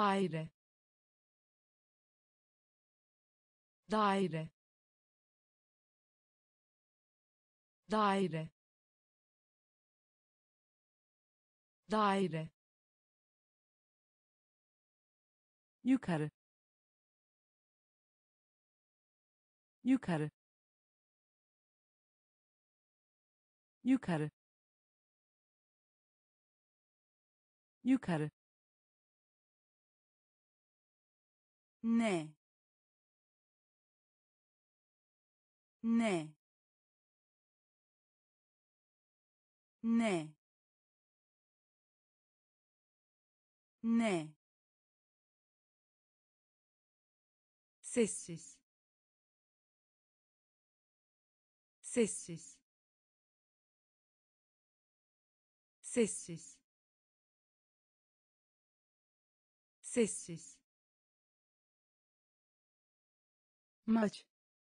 daire, daire, daire, daire, yukarı, yukarı, yukarı, yukarı, ne, ne, ne, ne, sessiz, sessiz, sessiz, sessiz, maç,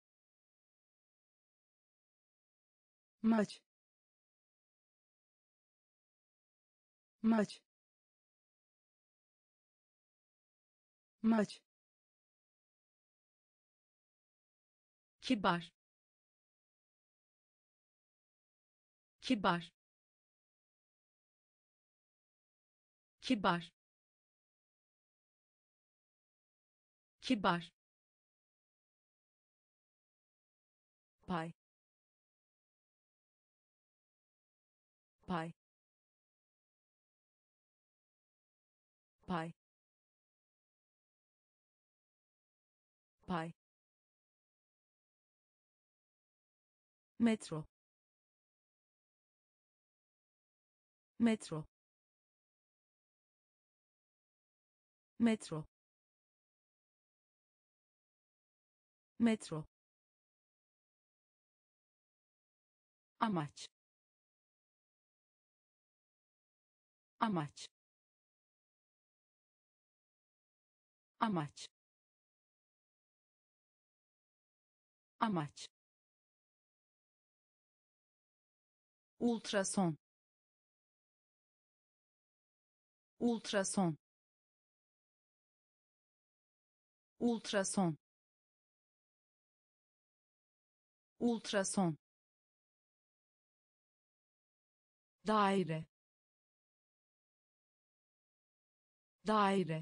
maç, maç, maç, kibar, kibar, kibar, kibar, pay, pay, pay, pay, metro, metro, metro, metro, amaç, amaç, amaç, amaç, ultrason, ultrason, ultrason, ultrason, daire, daire,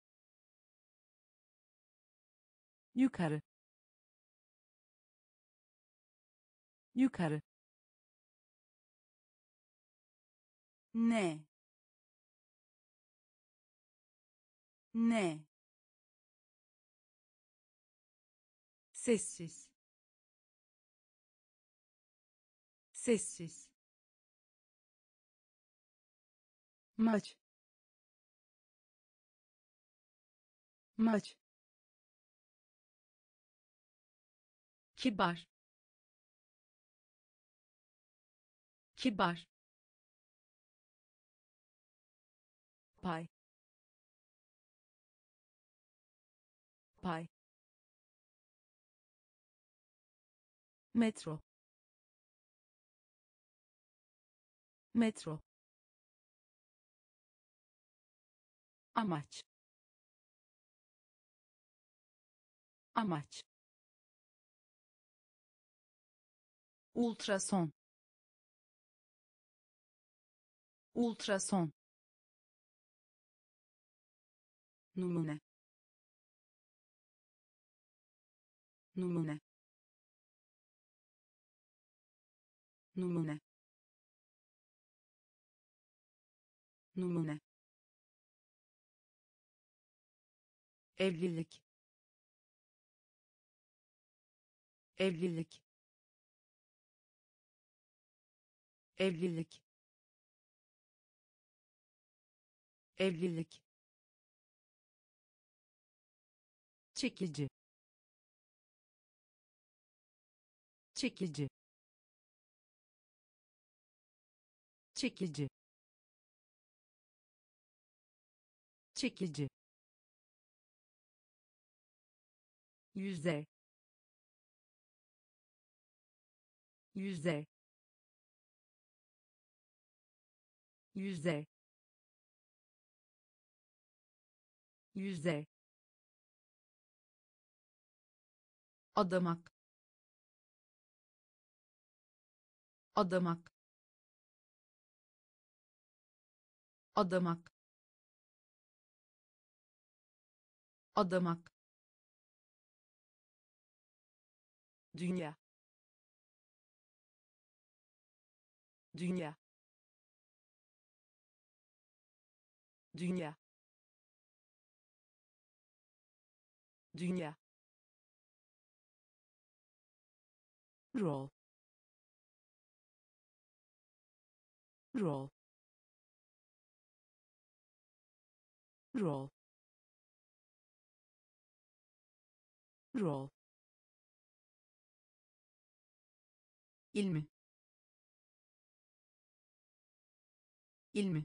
yukarı, yukarı, ne, ne, sessiz, sessiz, maç, maç, kibar, kibar, pay, pay, metro, metro, amaç, amaç, ultrason, ultrason, numune, numune, numune, numune, evlilik, evlilik, evlilik, evlilik, çekici, çekici, çekici, çekici, yüzey, yüzey, yüzey, yüze, adamak, adamak, adamak, adamak, dünya, dünya, dünya, dünya, rol, rol, rol, rol, ilmi, ilmi,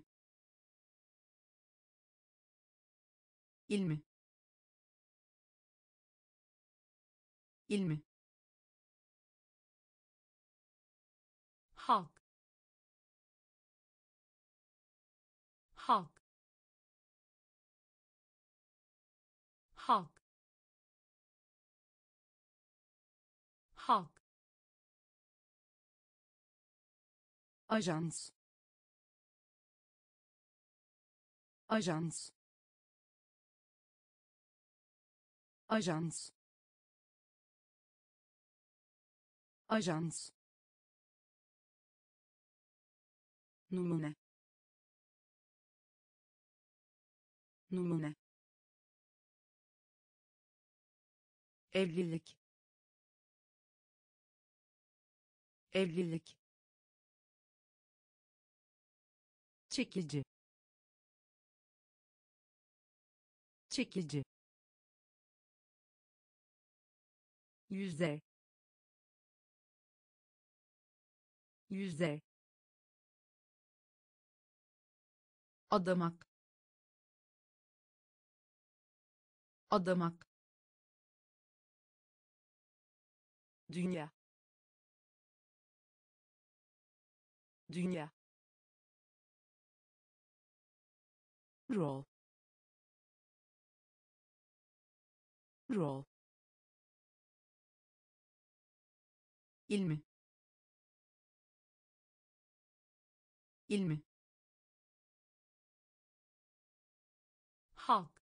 ilmi, ilmi, halk, halk, halk, halk, ajans, ajans, ajans, ajans, numune, numune, evlilik, evlilik, çekici, çekici, yüze, yüze, adamak, adamak, dünya, dünya, rol, rol, ilmi, ilmi, halk,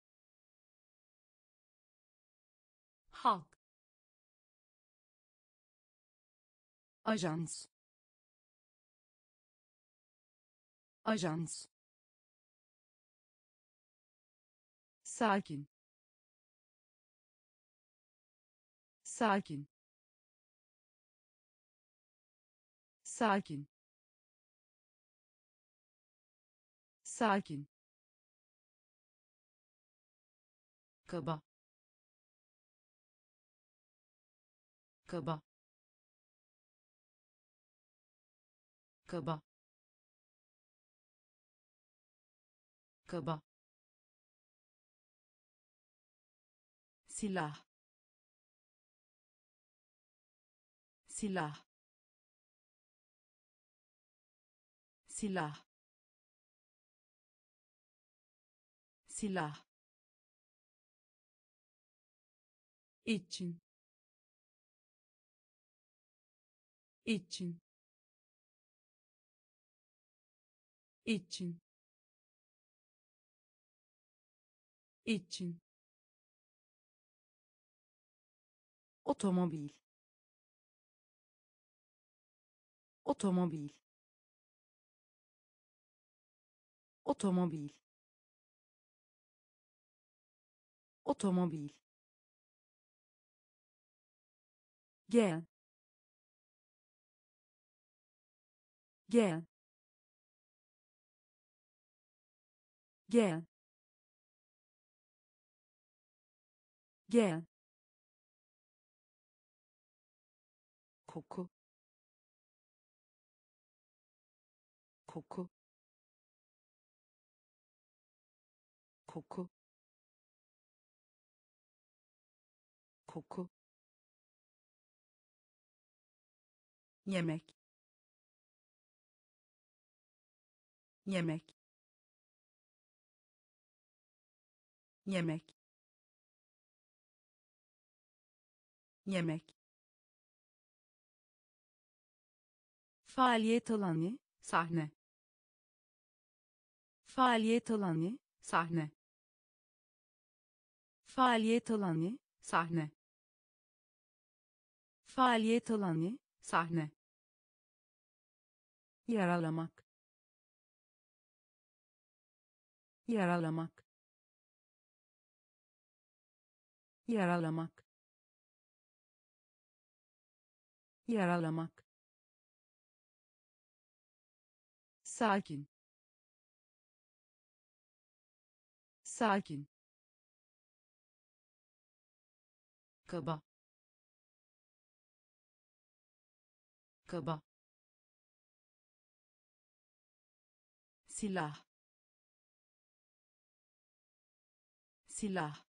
halk, ajans, ajans, sakin, sakin, sakin, sakin, kaba, kaba, kaba, kaba, silah, silah, silah, silah, için, için, için, için, otomobil, otomobil, otomobil, otomobil, gel, gel, gel, gel, koku, koku, koku, koku, yemek, yemek, yemek, yemek, faaliyet alanı, sahne, faaliyet alanı, sahne, faaliyet alanı, sahne, faaliyet alanı, sahne, yaralamak, yaralamak, yaralamak, yaralamak, sakin, sakin, kaba, kaba, silah, silah,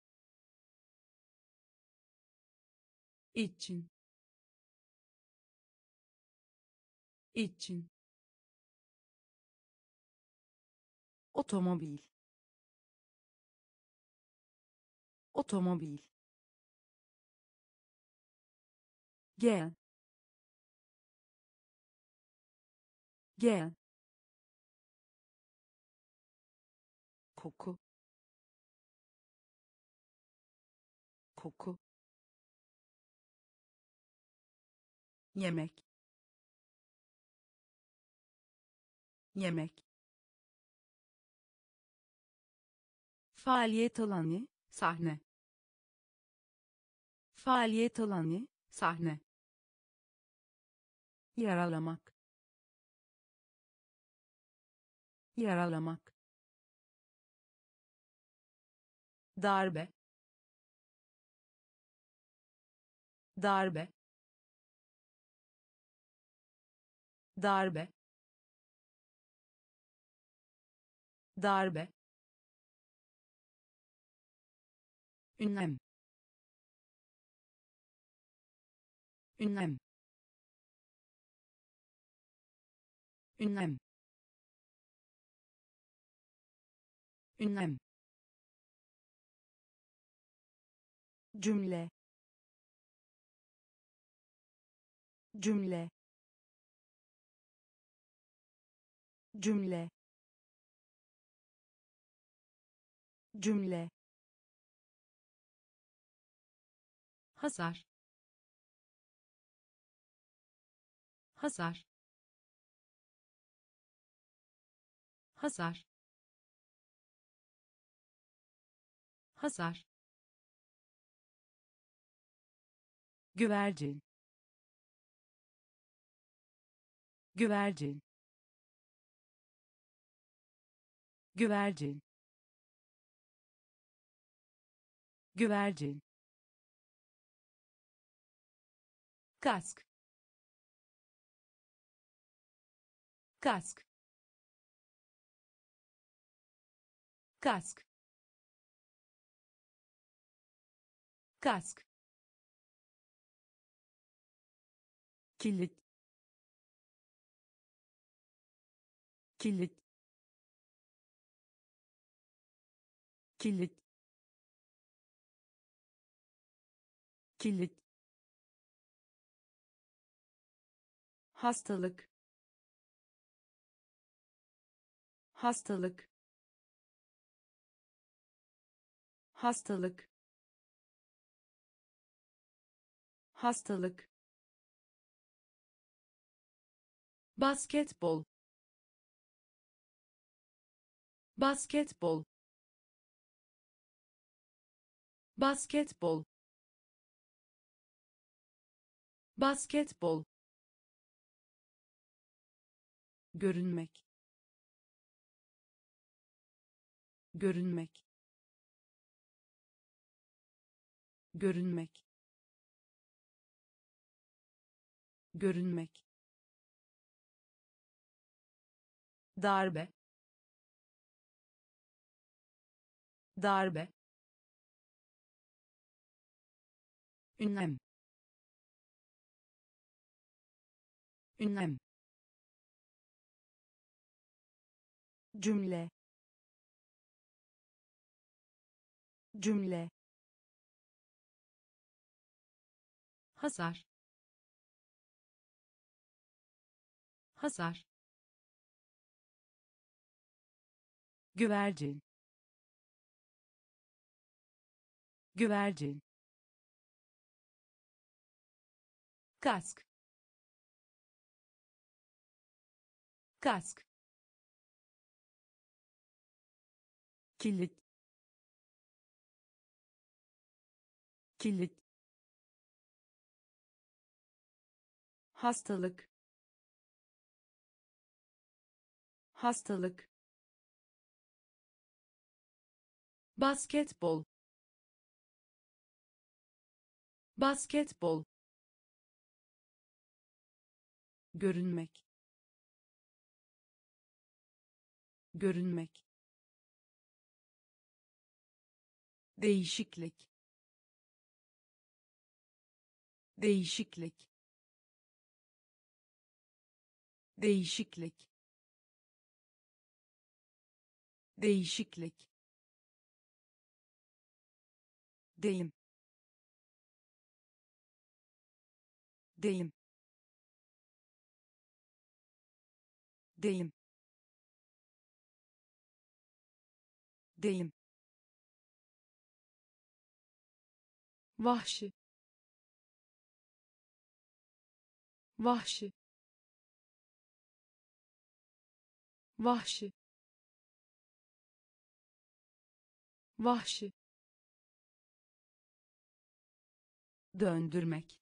için, için, otomobil, otomobil, gel, gel, koku, koku, yemek, yemek, faaliyet alanı, sahne, faaliyet alanı, sahne, yaralamak, yaralamak, darbe, darbe, darbe, darbe, ünlem, ünlem, ünlem, ünlem, cümle, cümle, cümle, cümle, hasar, hasar, hasar, hasar, güvercin, güvercin, güvercin, güvercin, kask, kask, kask, kask, kilit, kilit, kilit, kilit, hastalık, hastalık, hastalık, hastalık, basketbol, basketbol, basketbol, basketbol, görünmek, görünmek, görünmek, görünmek, darbe, darbe, ünlem, ünlem, cümle, cümle, hasar, hasar, güvercin, güvercin, kask, kask, kilit, kilit, hastalık, hastalık, basketbol, basketbol, görünmek, görünmek, değişiklik, değişiklik, değişiklik, değişiklik, deyim, deyim, deyim, deyim, vahşi, vahşi, vahşi, vahşi, döndürmek,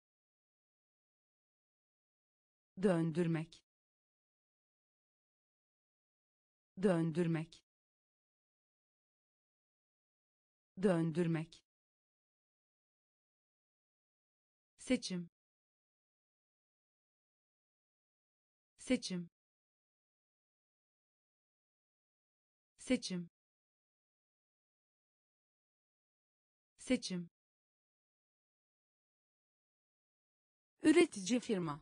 döndürmek, döndürmek, döndürmek, seçim, seçim, seçim, seçim, üretici firma,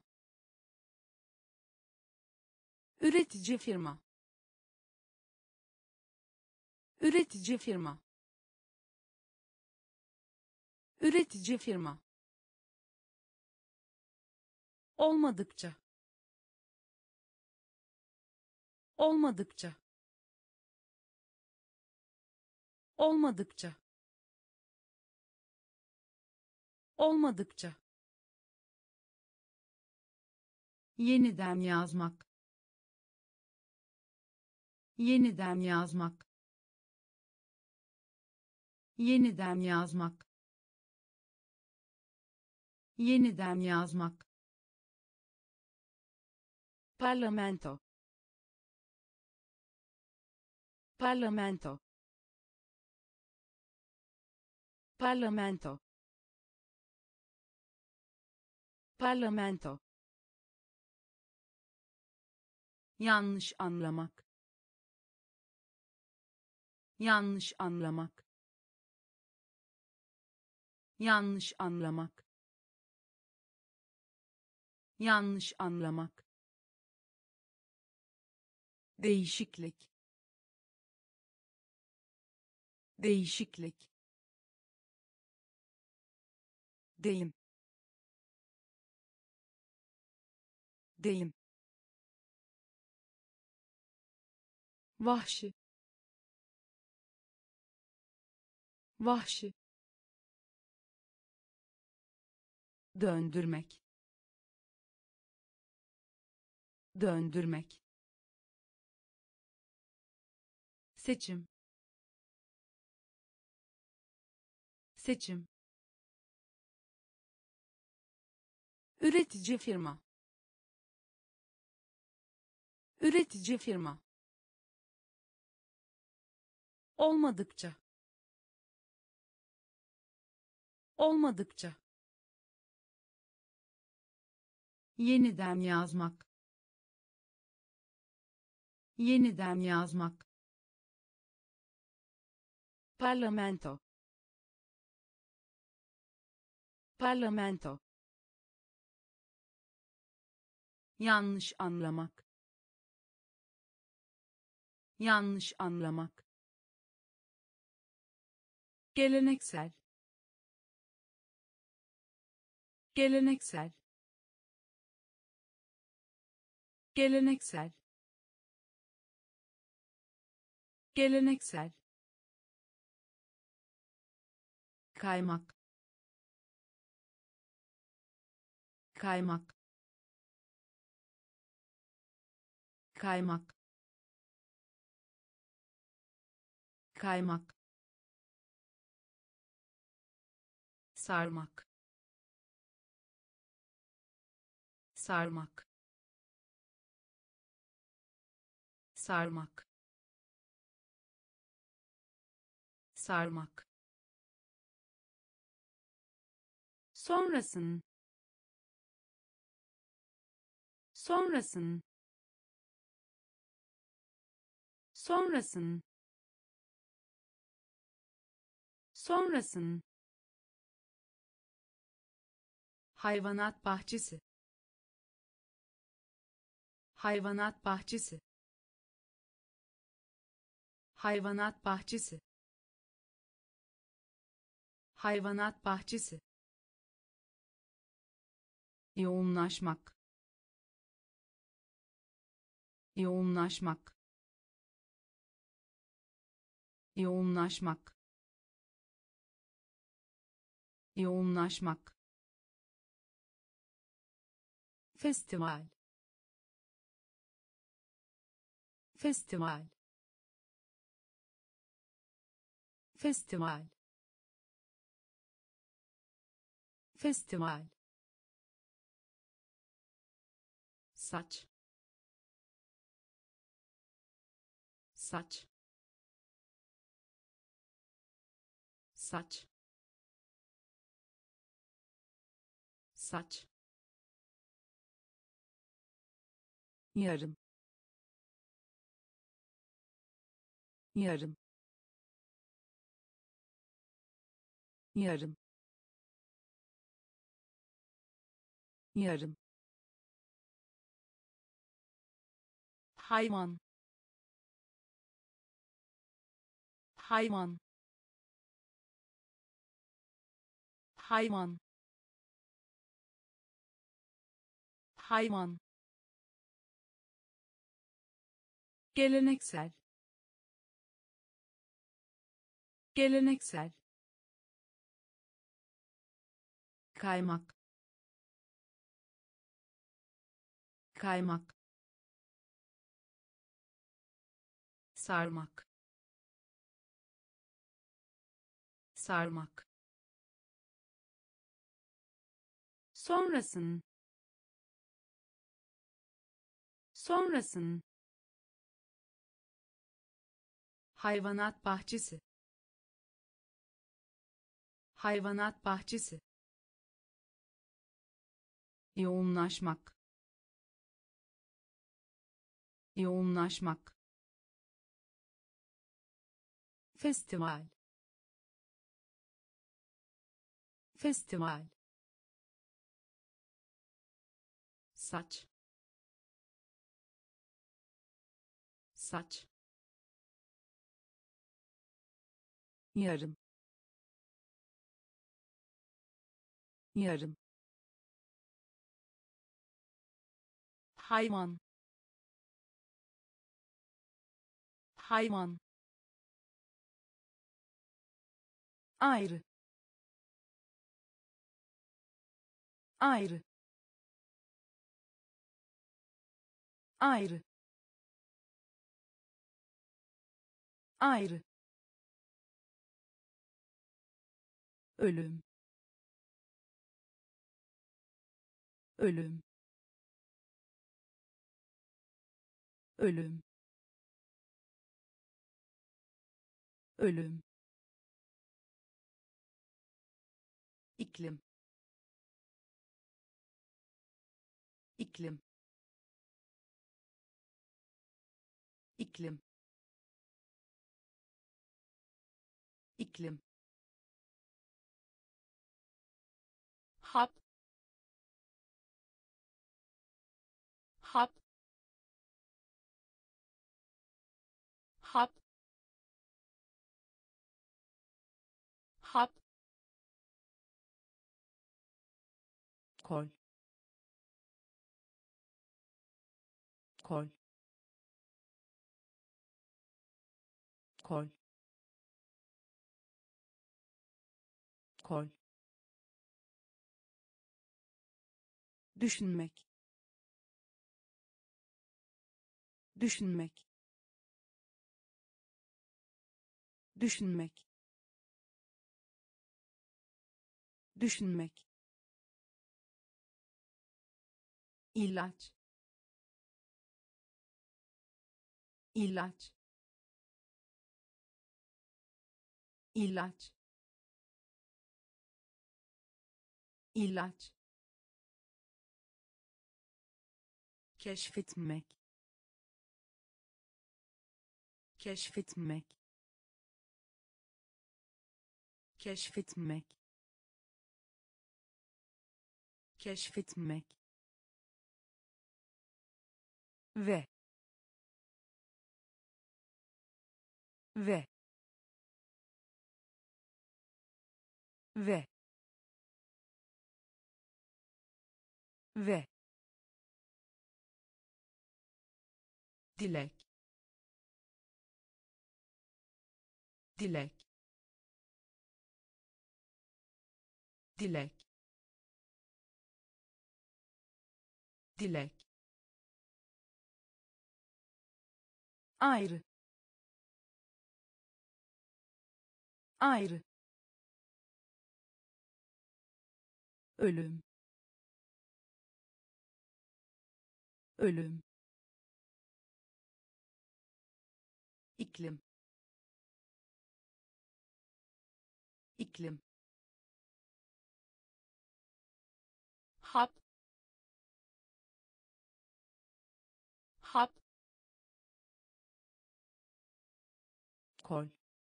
üretici firma, üretici firma, üretici firma, olmadıkça, olmadıkça, olmadıkça, olmadıkça, yeniden yazmak, yeniden yazmak, yeniden yazmak, yeniden yazmak, parlamento, parlamento, parlamento, parlamento, yanlış anlamak, yanlış anlamak, yanlış anlamak, yanlış anlamak, değişiklik, değişiklik, deyim, deyim, vahşi, vahşi, döndürmek, döndürmek, seçim, seçim, üretici firma, üretici firma, olmadıkça, olmadıkça, yeniden yazmak, yeniden yazmak, parlamento, parlamento, yanlış anlamak, yanlış anlamak, geleneksel, geleneksel, geleneksel, geleneksel, kaymak, kaymak, kaymak, kaymak, sarmak, sarmak, sarmak, sarmak, sonrasın, sonrasın, sonrasın, sonrasın, hayvanat bahçesi, hayvanat bahçesi, hayvanat bahçesi, hayvanat bahçesi, yoğunlaşmak, yoğunlaşmak, yoğunlaşmak, yoğunlaşmak, festival, festival, festival, festival, saç, saç, saç, saç, yarım, yarım, yarım, yarım, hayvan, hayvan, hayvan, hayvan, geleneksel, geleneksel, kaymak, kaymak, sarmak, sarmak, sonrasın, sonrasın, hayvanat bahçesi, hayvanat bahçesi, yoğunlaşmak, yoğunlaşmak, festival, festival, saç, saç, yarım, yarım, hayvan, hayvan, ayrı, ayrı, ayrı, ayrı, ölüm, ölüm, ölüm, ölüm, iklim, iklim, iklim, iklim, hap, hap, hap, hap, kol, kol, kol, kol, düşünmek, düşünmek, düşünmek, düşünmek, ilaç, ilaç, ilaç, ilaç, keşfetmek, keşfetmek, keşfetmek, keşfetmek ve ve ve ve dilek, dilek, dilek, dilek, ayrı, ayrı, ölüm, ölüm, iklim, iklim, hap, hap, kol,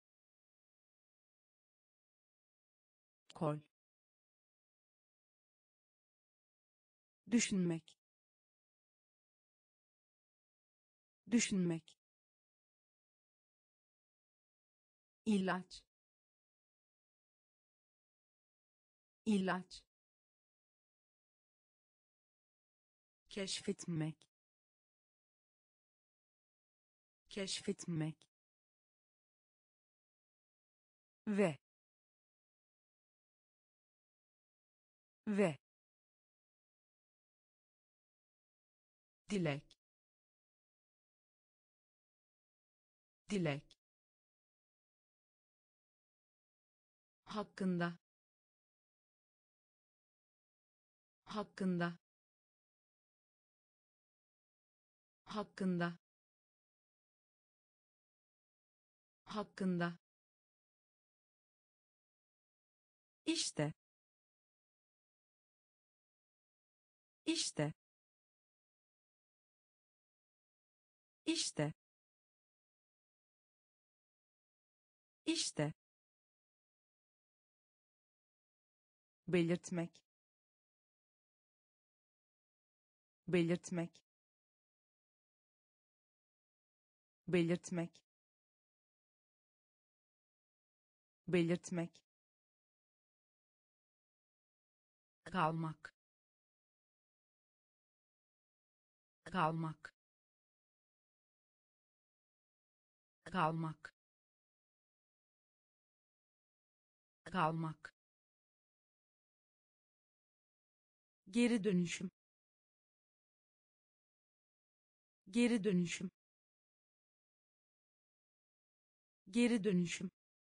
kol, düşünmek, düşünmek, ilaç, ilaç, keşfetmek, keşfetmek ve ve dilek, dilek, hakkında, hakkında, hakkında, hakkında, işte, işte, işte, işte, belirtmek, belirtmek, belirtmek, belirtmek, kalmak, kalmak, kalmak, kalmak, geri dönüşüm, geri dönüşüm, geri dönüşüm,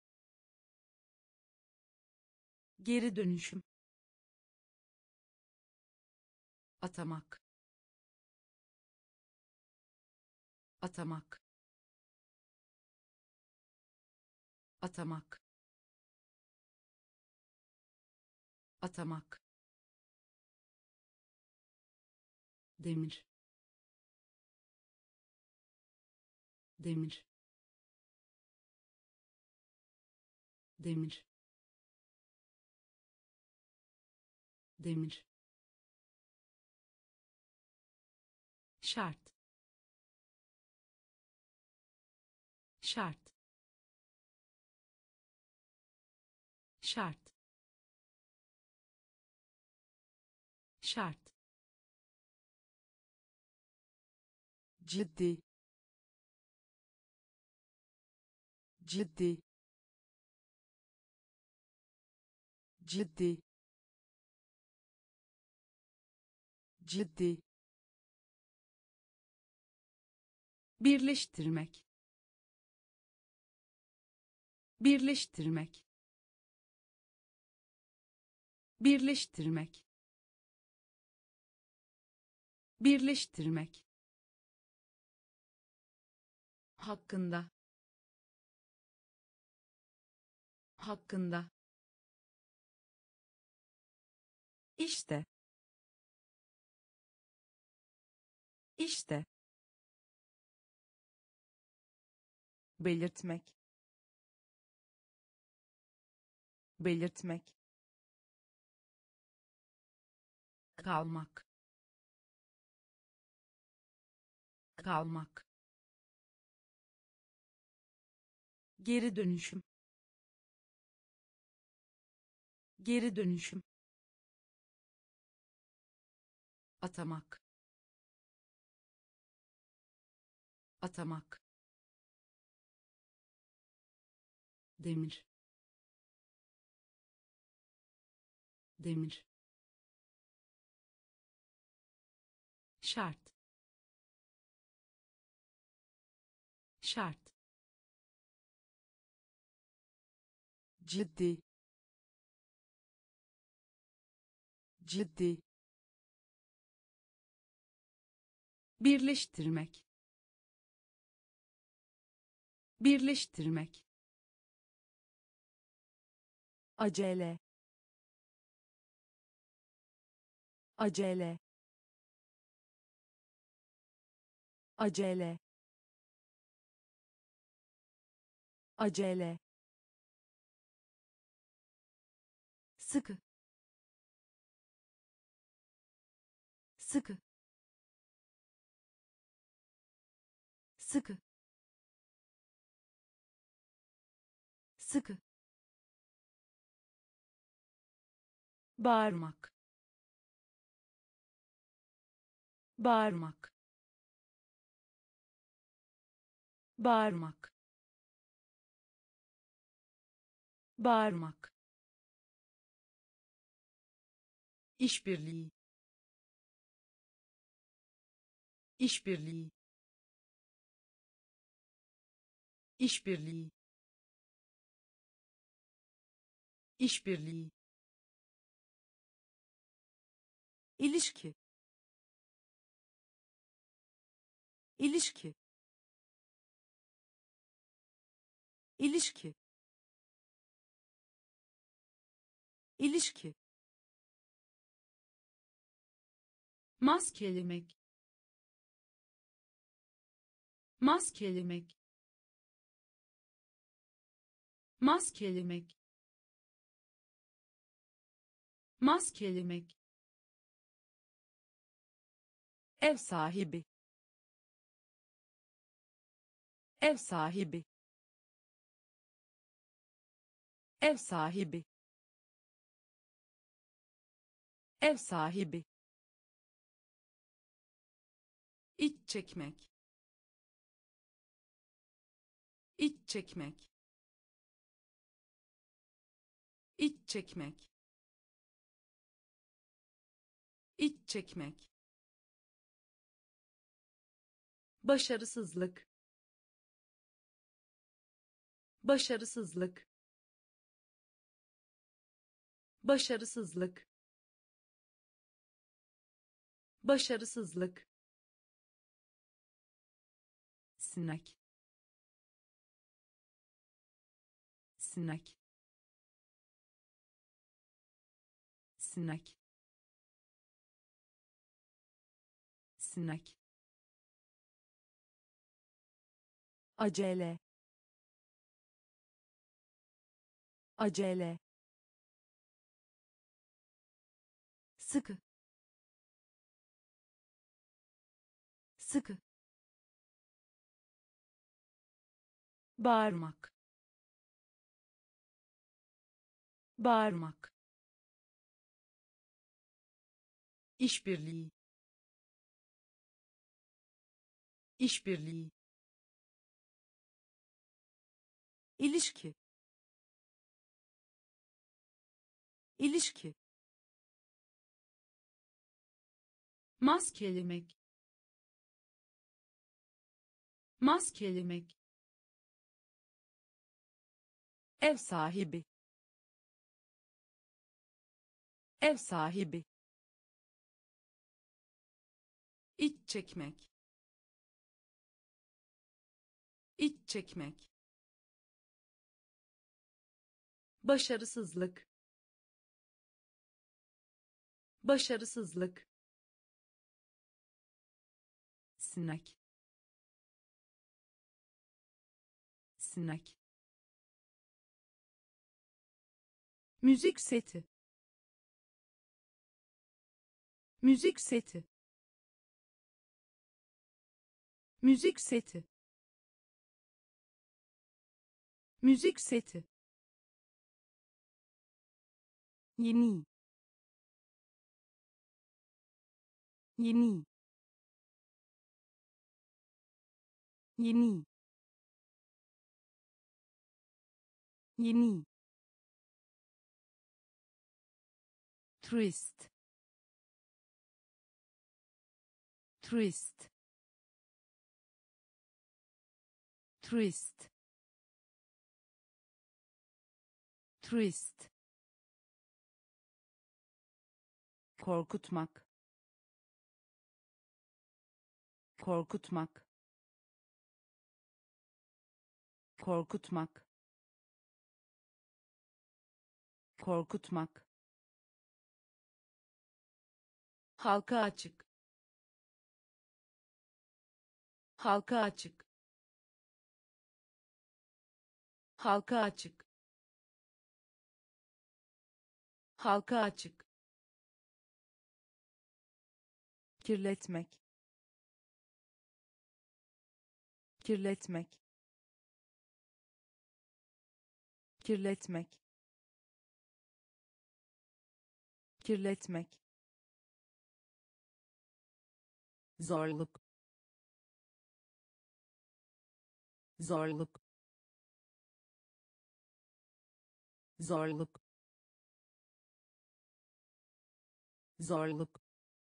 geri dönüşüm, atamak, atamak, atamak, atamak, demir, demir, demir, demir, şart, şart, şart, şart, ciddi, ciddi, ciddi, ciddi, birleştirmek, birleştirmek, birleştirmek, birleştirmek, hakkında, hakkında, işte, işte, belirtmek, belirtmek, kalmak, kalmak, geri dönüşüm, geri dönüşüm, atamak, atamak, demir, demir, şart, şart, ciddi, ciddi, birleştirmek, birleştirmek, acele, acele, acele, acele, sıkı, sıkı, sıkı, sıkı, bağırmak, bağırmak, bağırmak, bağırmak, işbirliği, işbirliği, işbirliği, işbirliği, ilişki, ilişki, ilişki, ilişki, maskelemek, maskelemek, maskelemek, maskelemek, ev sahibi, ev sahibi, ev sahibi, ev sahibi, iç çekmek, iç çekmek, iç çekmek, iç çekmek, başarısızlık, başarısızlık, başarısızlık, başarısızlık, sinek, sinek, sinek, sinek, acele, acele, sıkı, sıkı, bağırmak, bağırmak, işbirliği, işbirliği, ilişki, ilişki, maskelemek, maskelemek, ev sahibi, ev sahibi, iç çekmek, iç çekmek, başarısızlık, başarısızlık, sinek, sinek, müzik seti, müzik seti, müzik seti, müzik seti, yeni, yeni, yeni, yeni, turist, turist, turist, turist, korkutmak, korkutmak, korkutmak, korkutmak, halka açık, halka açık, halka açık, halka açık, kirletmek, kirletmek, kirletmek, kirletmek, zorluk, zorluk, zorluk, zorluk,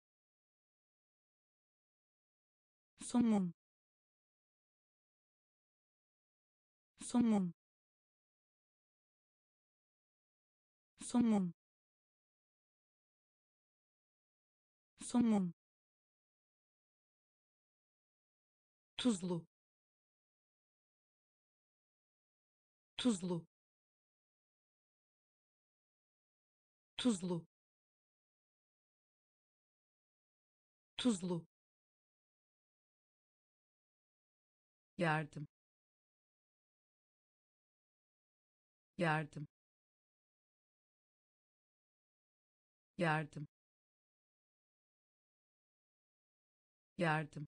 somun, somun, somun, somun, tuzlu, tuzlu, tuzlu, tuzlu, yardım, yardım, yardım, yardım,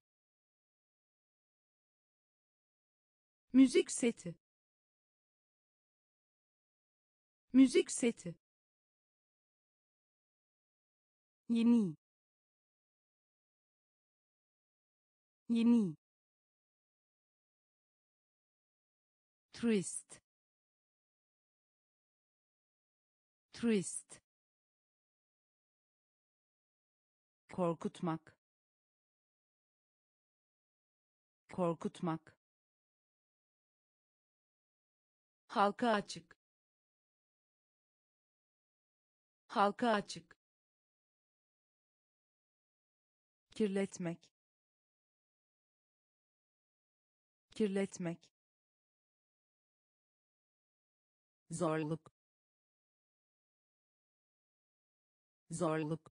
müzik seti, müzik seti, yeni, yeni, turist, turist, korkutmak, korkutmak, halka açık, halka açık, kirletmek, kirletmek, zorluk, zorluk,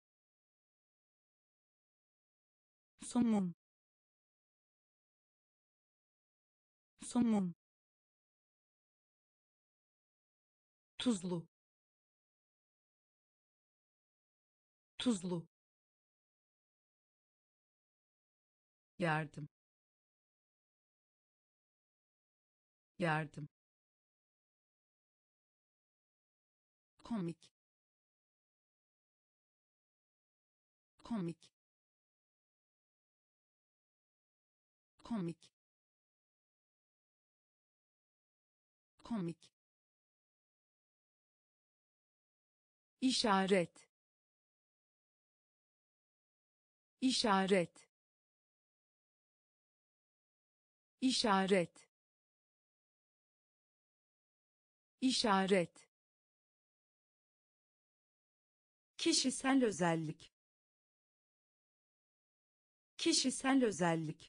somun, somun, tuzlu, tuzlu, yardım, yardım, komik komik komik komik işaret işaret işaret işaret kişisel özellik kişisel özellik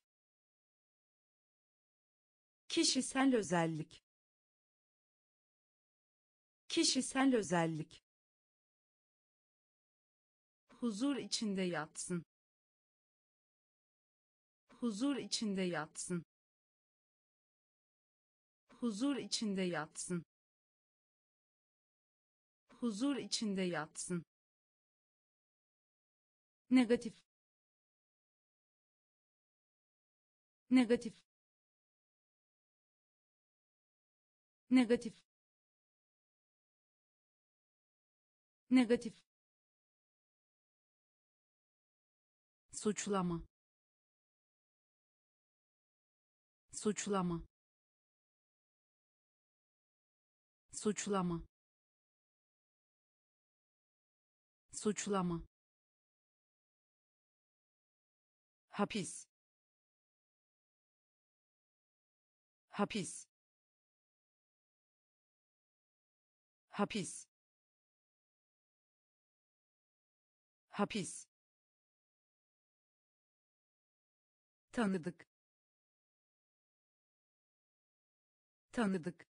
kişisel özellik kişisel özellik huzur içinde yatsın, huzur içinde yatsın, huzur içinde yatsın, huzur içinde yatsın, negatif, negatif, negatif, negatif, suçlama suçlama suçlama suçlama hapis hapis hapis hapis tanıdık, tanıdık,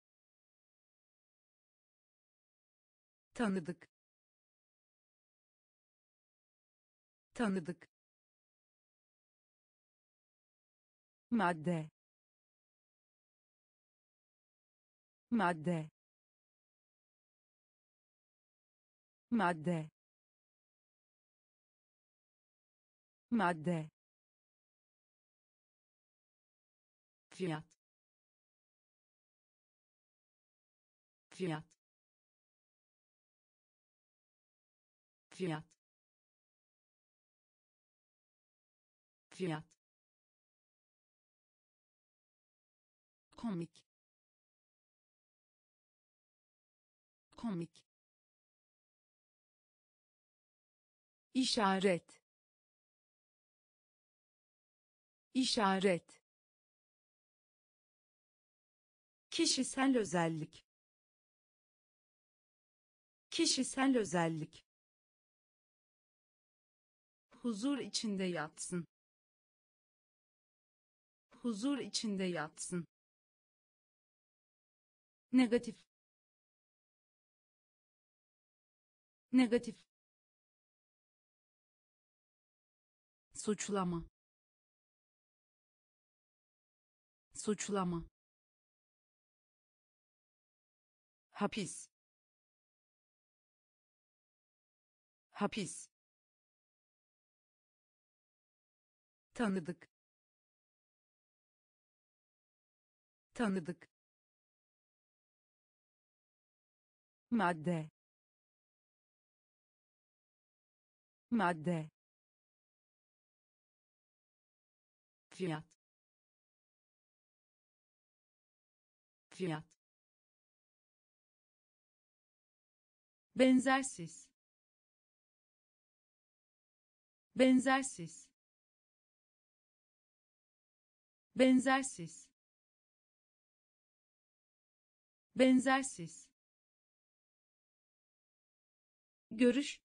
tanıdık, tanıdık, madde, madde, madde, madde, fiyat, fiyat, fiyat, fiyat, komik komik işaret işaret kişisel özellik kişisel özellik huzur içinde yatsın, huzur içinde yatsın, negatif, negatif, suçlama suçlama hapis hapis tanıdık, tanıdık, madde, madde, fiyat, fiyat, benzersiz, benzersiz, benzersiz, benzersiz, görüş,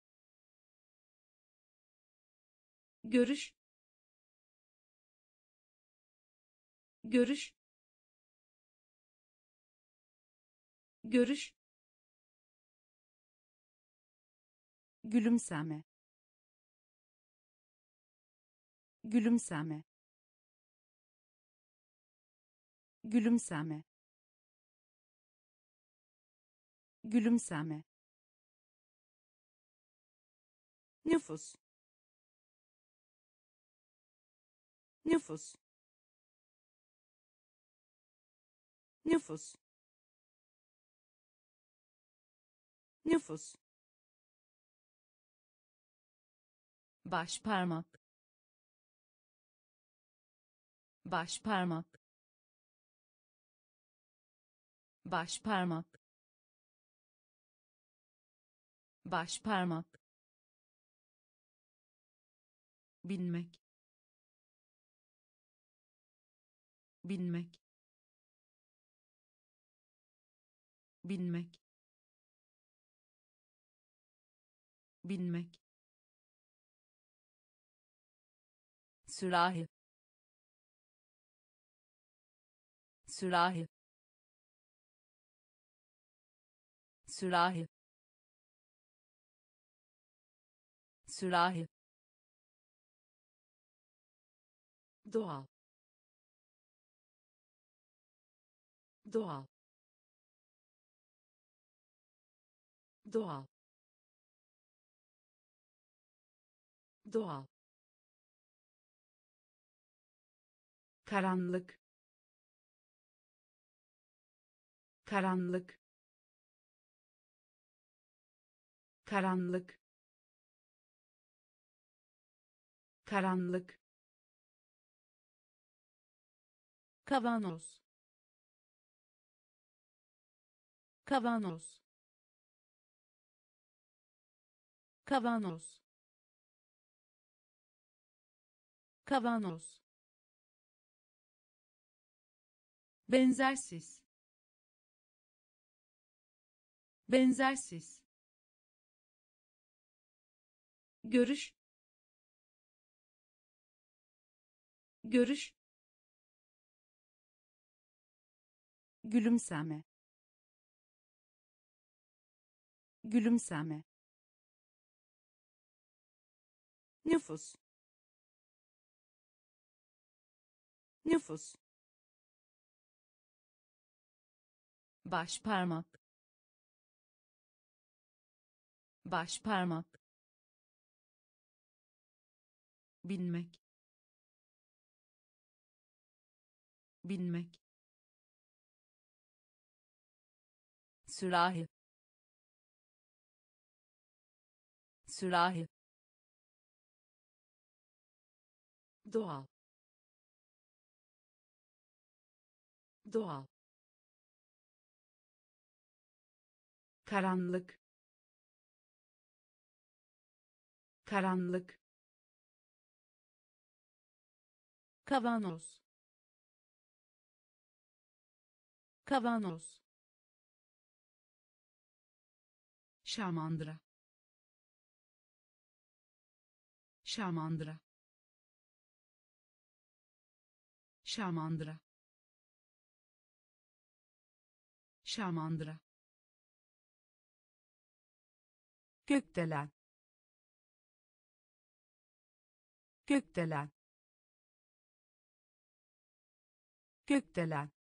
görüş, görüş, görüş, gülümseme gülümseme gülümseme gülümseme nüfus nüfus nüfus nüfus, baş parmak, baş parmak, baş parmak, baş parmak, bilmek, bilmek, bilmek, bilmek, sürahi, sürahi, sürahi, sürahi, doğal, doğal, doğal, doğal, karanlık, karanlık, karanlık, karanlık, kavanoz, kavanoz, kavanoz, kavanoz, benzersiz, benzersiz, görüş, görüş, gülümseme, gülümseme, nüfus, nüfus, baş parmak, baş parmak, bilmek, bilmek, sürahi, sürahi, doğal, doğal, karanlık, karanlık, kavanoz, kavanoz, şamandıra, şamandıra, şamandıra, şamandıra, gökdelen, gökdelen, gökdelen,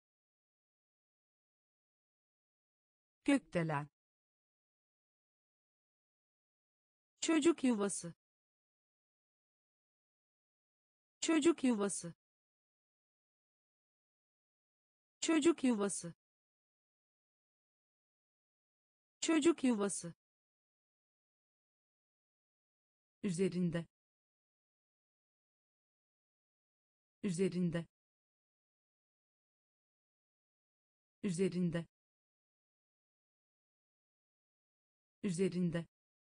gökdelen, çocuk yuvası, çocuk yuvası, çocuk yuvası, çocuk yuvası, üzerinde, üzerinde, üzerinde, üzerinde,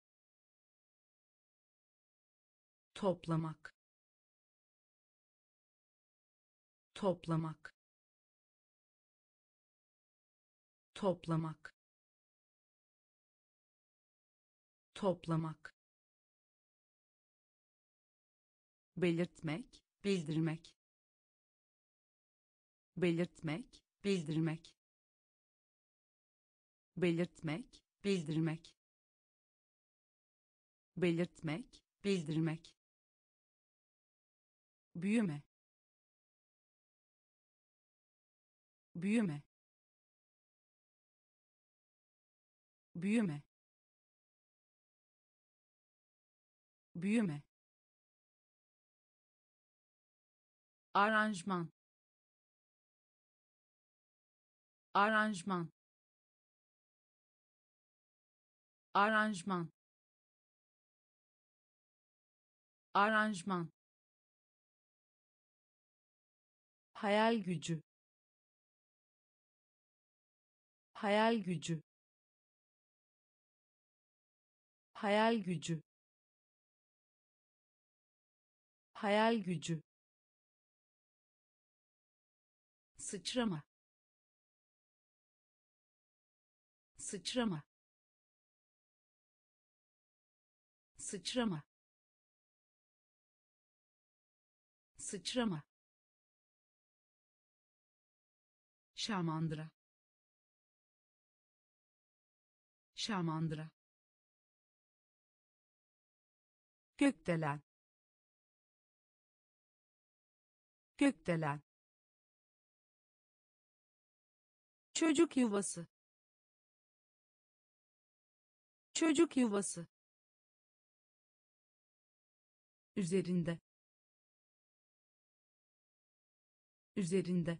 toplamak, toplamak, toplamak, toplamak, belirtmek, bildirmek, belirtmek, bildirmek, belirtmek, bildirmek, belirtmek, bildirmek, büyüme, büyüme, büyüme, büyüme, aranjman, aranjman, aranjman, aranjman, hayal gücü, hayal gücü, hayal gücü, hayal gücü, sıçrama, sıçrama, sıçrama, sıçrama, şamandıra, şamandıra, gökdelen, gökdelen, çocuk yuvası, çocuk yuvası, üzerinde, üzerinde,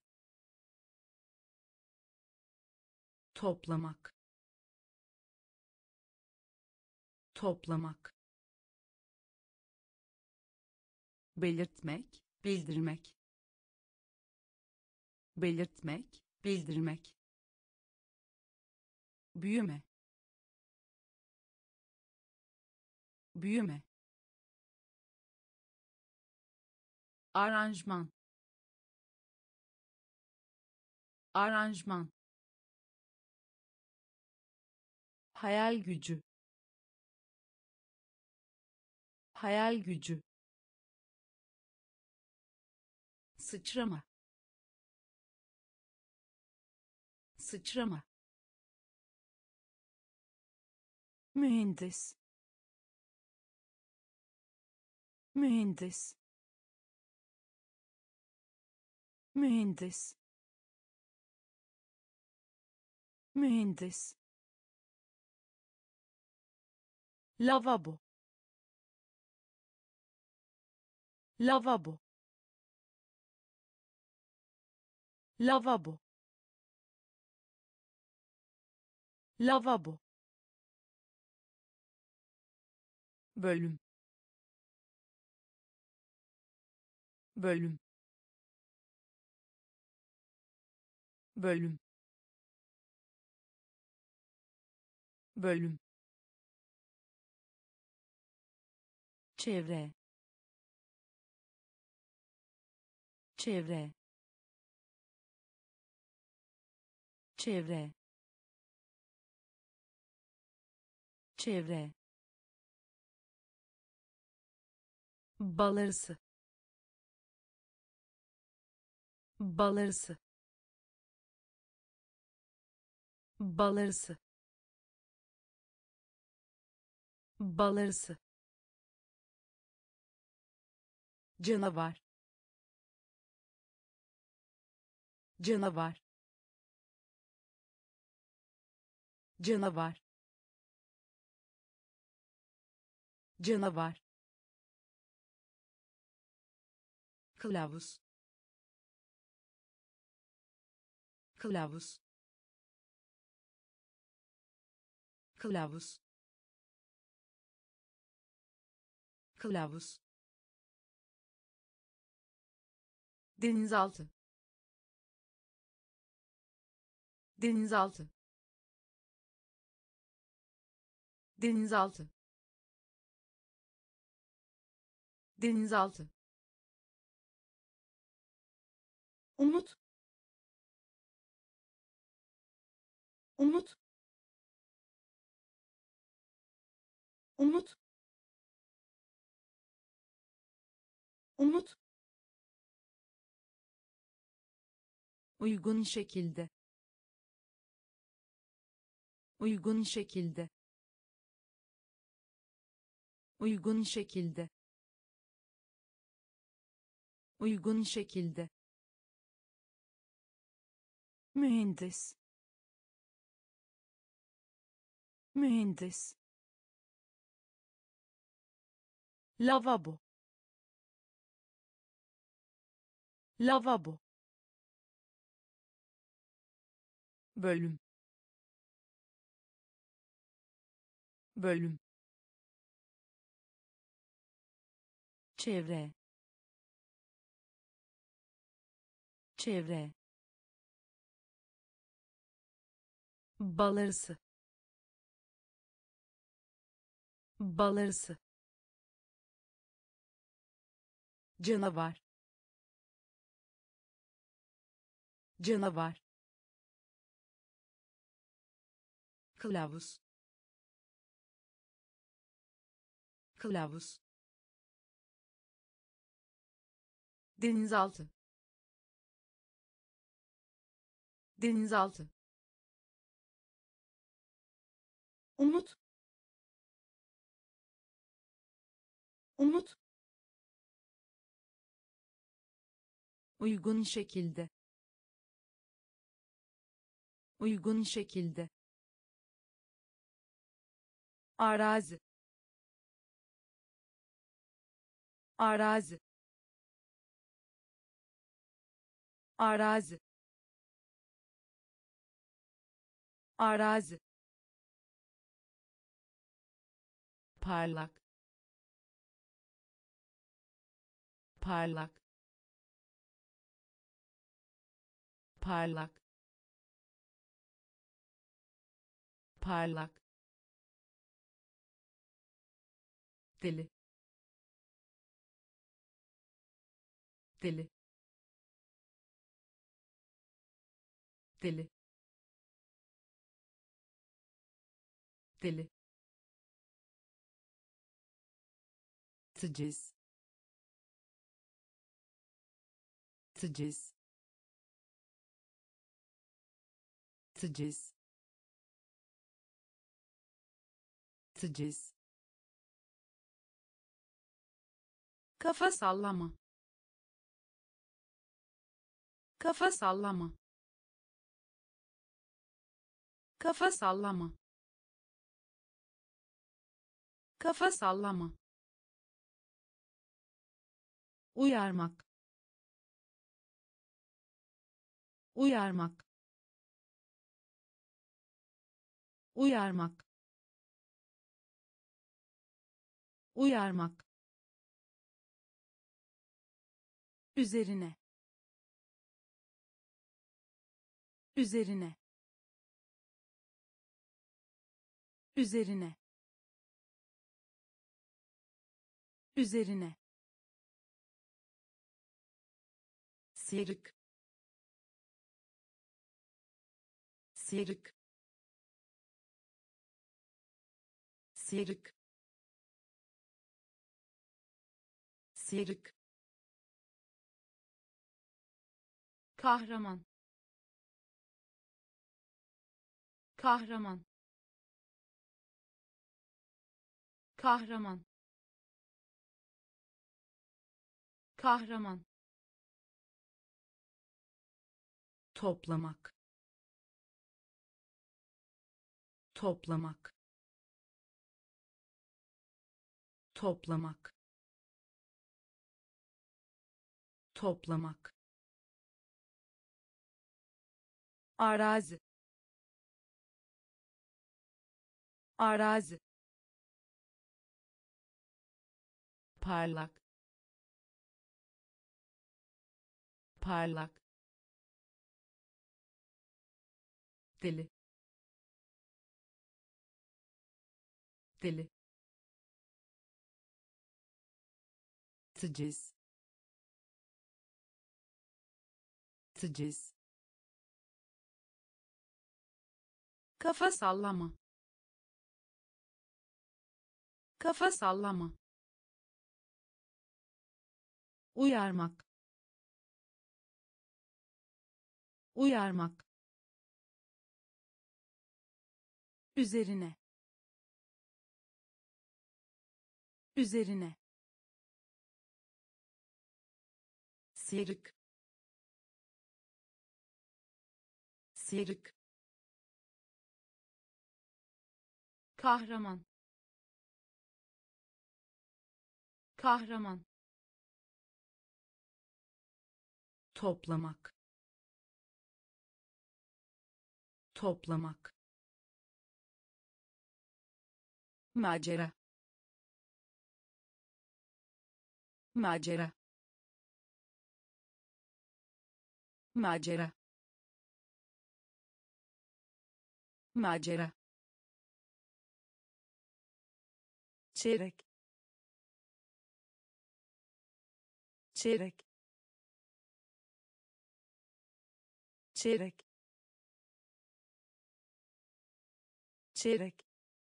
toplamak, toplamak, belirtmek, bildirmek, belirtmek, bildirmek, büyüme, büyüme, aranjman, aranjman, hayal gücü, hayal gücü, sıçrama, sıçrama, mühendis, mühendis, mühendis, mühendis, lavabo, lavabo, lavabo, lavabo, bölüm, bölüm, bölüm, bölüm, çevre, çevre, çevre, çevre, balarısı, balarısı, balarısı, balarısı, canavar, canavar, canavar, canavar, kılavuz, kılavuz, kılavuz, kılavuz, denizaltı, denizaltı, denizaltı, denizaltı, umut, umut, umut, umut, uygun şekilde, uygun şekilde, uygun şekilde, uygun şekilde, mühendis, mühendis, lavabo, lavabo, bölüm, bölüm, çevre, çevre, bal arısı, bal arısı, canavar, canavar, kılavuz, kılavuz, denizaltı, denizaltı, umut, umut, uygun şekilde, uygun şekilde, arazi, arazi, arazi, arazi, parlak, parlak, parlak, parlak, deli, deli, deli, deli, teciz, teciz, teciz, teciz, kafa sallama, kafa sallama, kafa sallama, kafa sallama, uyarmak, uyarmak, uyarmak, uyarmak, üzerine, üzerine, üzerine, üzerine, sıyrık, sıyrık, sıyrık, sıyrık, kahraman, kahraman, kahraman, kahraman, toplamak, toplamak, toplamak, toplamak, arazi, arazi, parlak, parlak, deli, deli, teciz, teciz, kafa sallama, kafa sallama, uyarmak, uyarmak, üzerine, üzerine, sıyrık, sıyrık, kahraman, kahraman, toplamak, toplamak, macera, macera, macera, macera, çeyrek, çeyrek, çeyrek, çeyrek,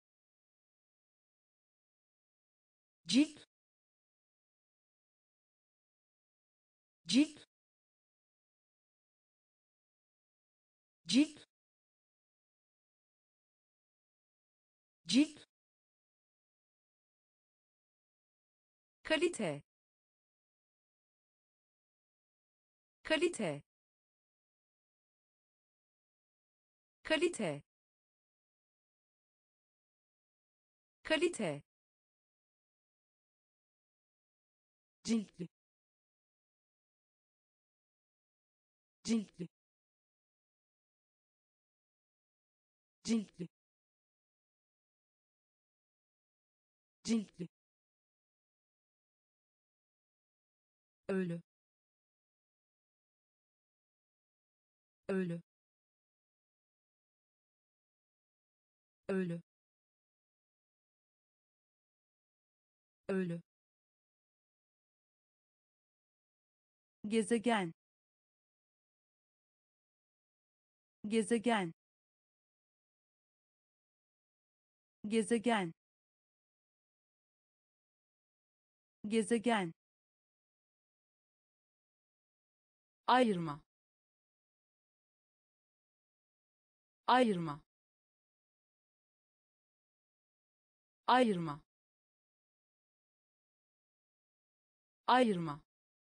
cilt, cilt, cilt, cilt, kalite, kalite, kalite, kalite, ciltli, ciltli, ciltli, ciltli, ölü, ölü, ölü, ölü, gezegen, gezegen, gezegen, gezegen, ayırma, ayırma, ayırma, ayırma,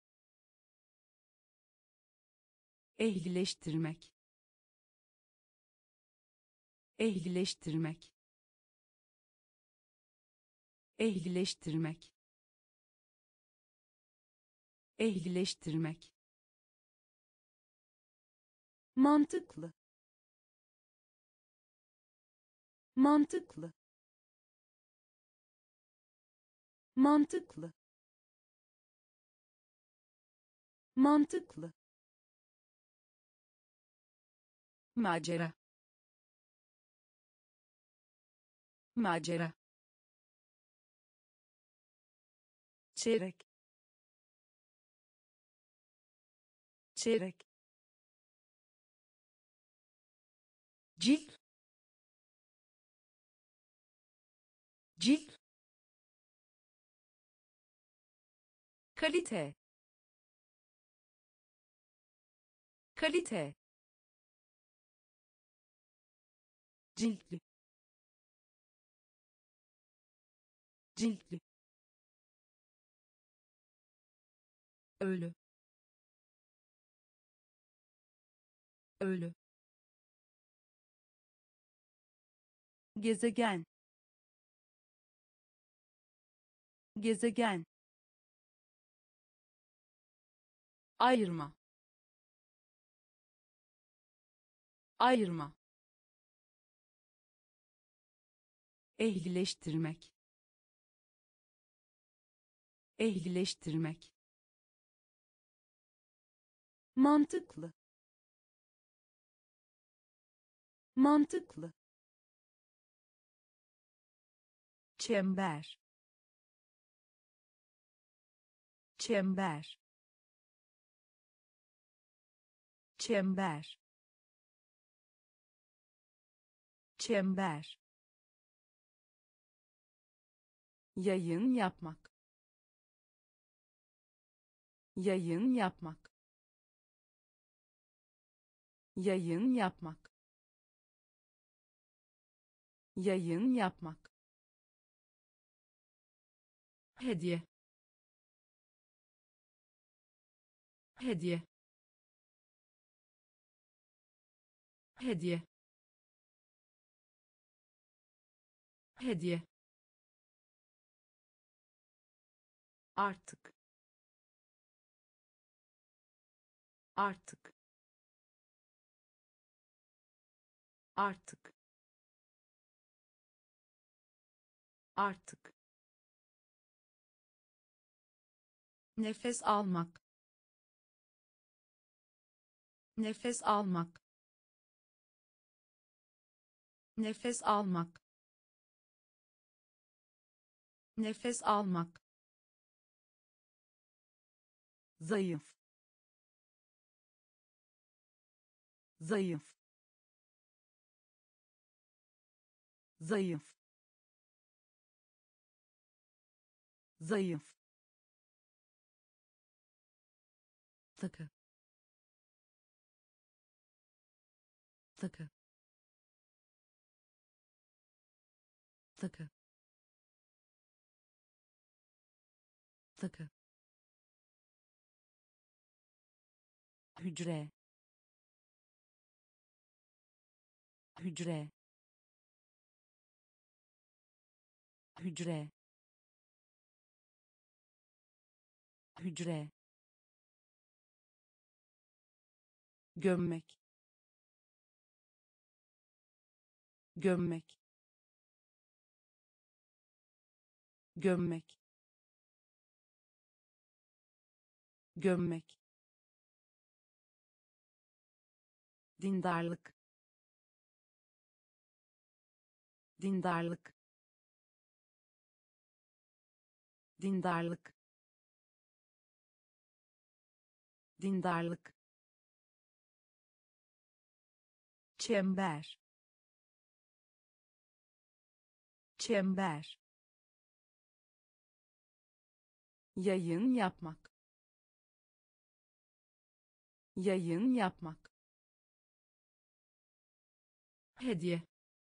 ehlileştirmek, ehlileştirmek, ehlileştirmek, ehlileştirmek, mantıklı, mantıklı, mantıklı, mantıklı, macera, macera, çeyrek, çeyrek, cilt, cilt, kalite, kalite, ciltli, ciltli, ölü, ölü, gezegen, gezegen, ayırma, ayırma, ehlileştirmek, ehlileştirmek, mantıklı, mantıklı, çember, çember, çember, çember, yayın yapmak, yayın yapmak, yayın yapmak, yayın yapmak, hediye, hediye, hediye, hediye, artık, artık, artık, Artık. Nefes almak. Nefes almak. Nefes almak. Nefes almak. Zayıf. Zayıf. Zayıf. Zayıf. Takı. Takı. Takı. Takı. Hücre. Hücre. Hücre. Hücre. Gömmek. Gömmek. Gömmek. Gömmek. Dindarlık. Dindarlık. Dindarlık. Dindarlık. Çember. Çember. Yayın yapmak. Yayın yapmak. Hediye.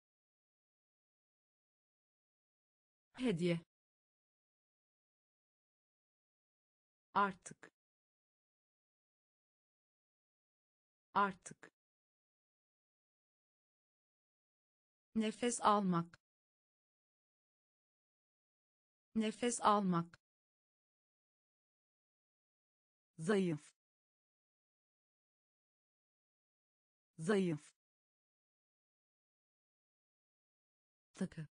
Hediye. Artık. Artık. Nefes almak. Nefes almak. Zayıf. Zayıf. Takı.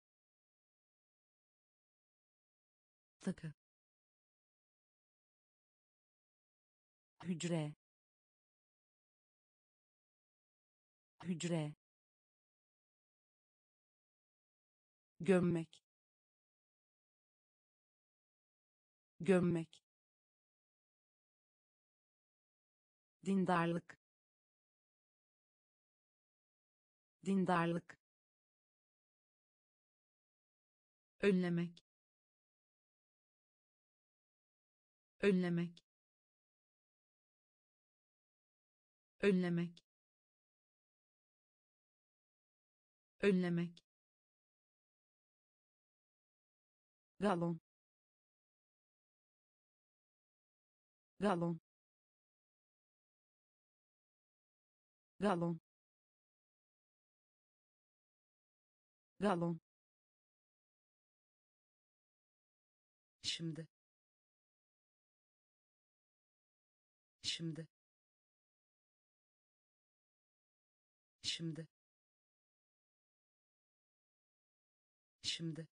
Takı. Hücre. Hücre. Gömmek. Gömmek. Dindarlık. Dindarlık. Önlemek. Önlemek. Önlemek. Önlemek. Galon. Galon. Galon. Galon. Şimdi. Şimdi. Şimdi. Şimdi.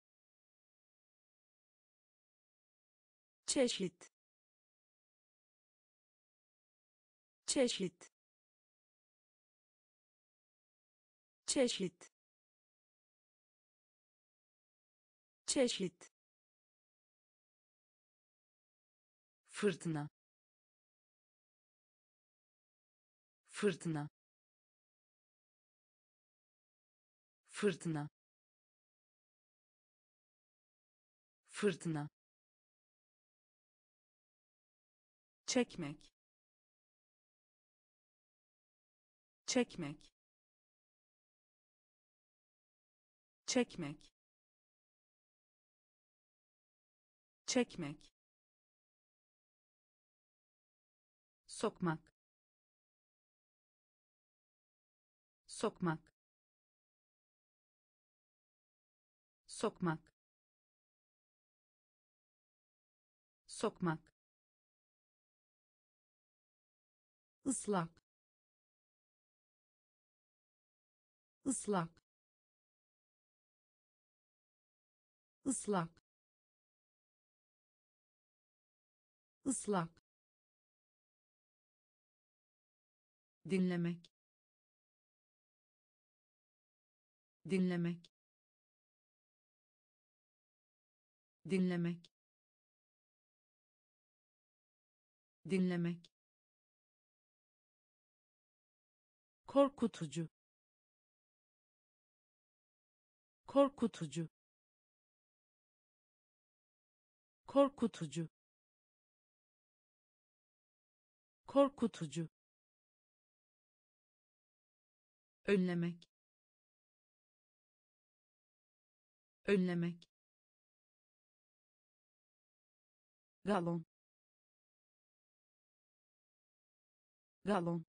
Çeşit. Çeşit. Çeşit. Çeşit. Fırtına. Fırtına. Fırtına. Fırtına. Çekmek. Çekmek. Çekmek. Çekmek. Sokmak. Sokmak. Sokmak. Sokmak. Islak. Islak. ıslak, ıslak, dinlemek, dinlemek, dinlemek, dinlemek, korkutucu, korkutucu, korkutucu, korkutucu, önlemek, önlemek, galon, galon,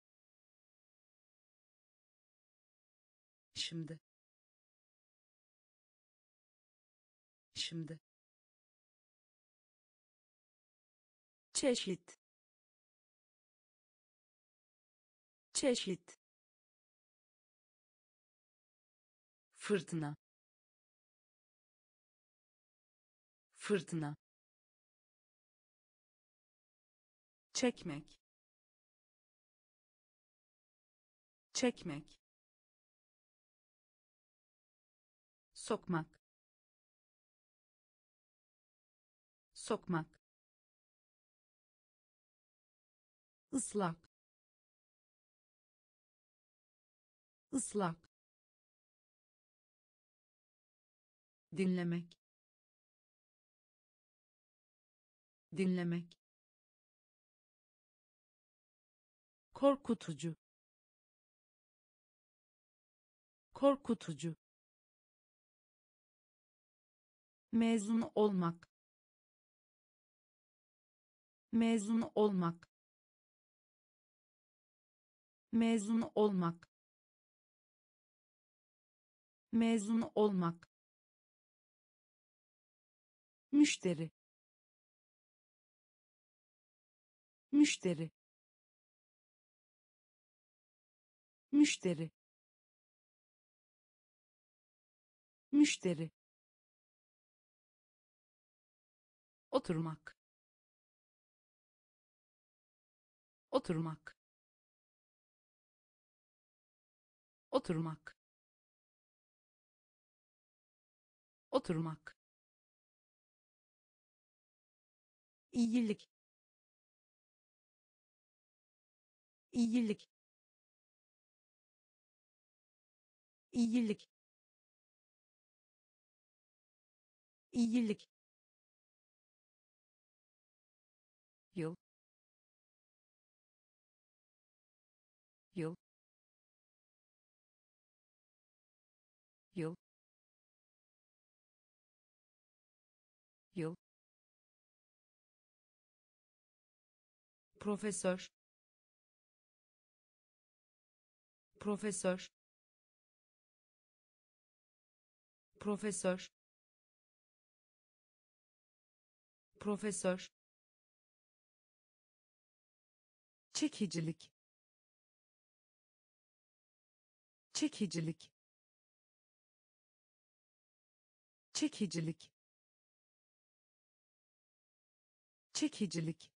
şimdi, şimdi, çeşit, çeşit, fırtına, fırtına, çekmek, çekmek, sokmak, sokmak, ıslak, ıslak, dinlemek, dinlemek, korkutucu, korkutucu, mezun olmak, mezun olmak, mezun olmak, mezun olmak, müşteri, müşteri, müşteri, müşteri, oturmak, oturmak, oturmak, oturmak, iyilik, iyilik, iyilik, iyilik, yıl, yıl, yıl, yıl, profesör, profesör, profesör, profesör, çekicilik, çekicilik, çekicilik, çekicilik,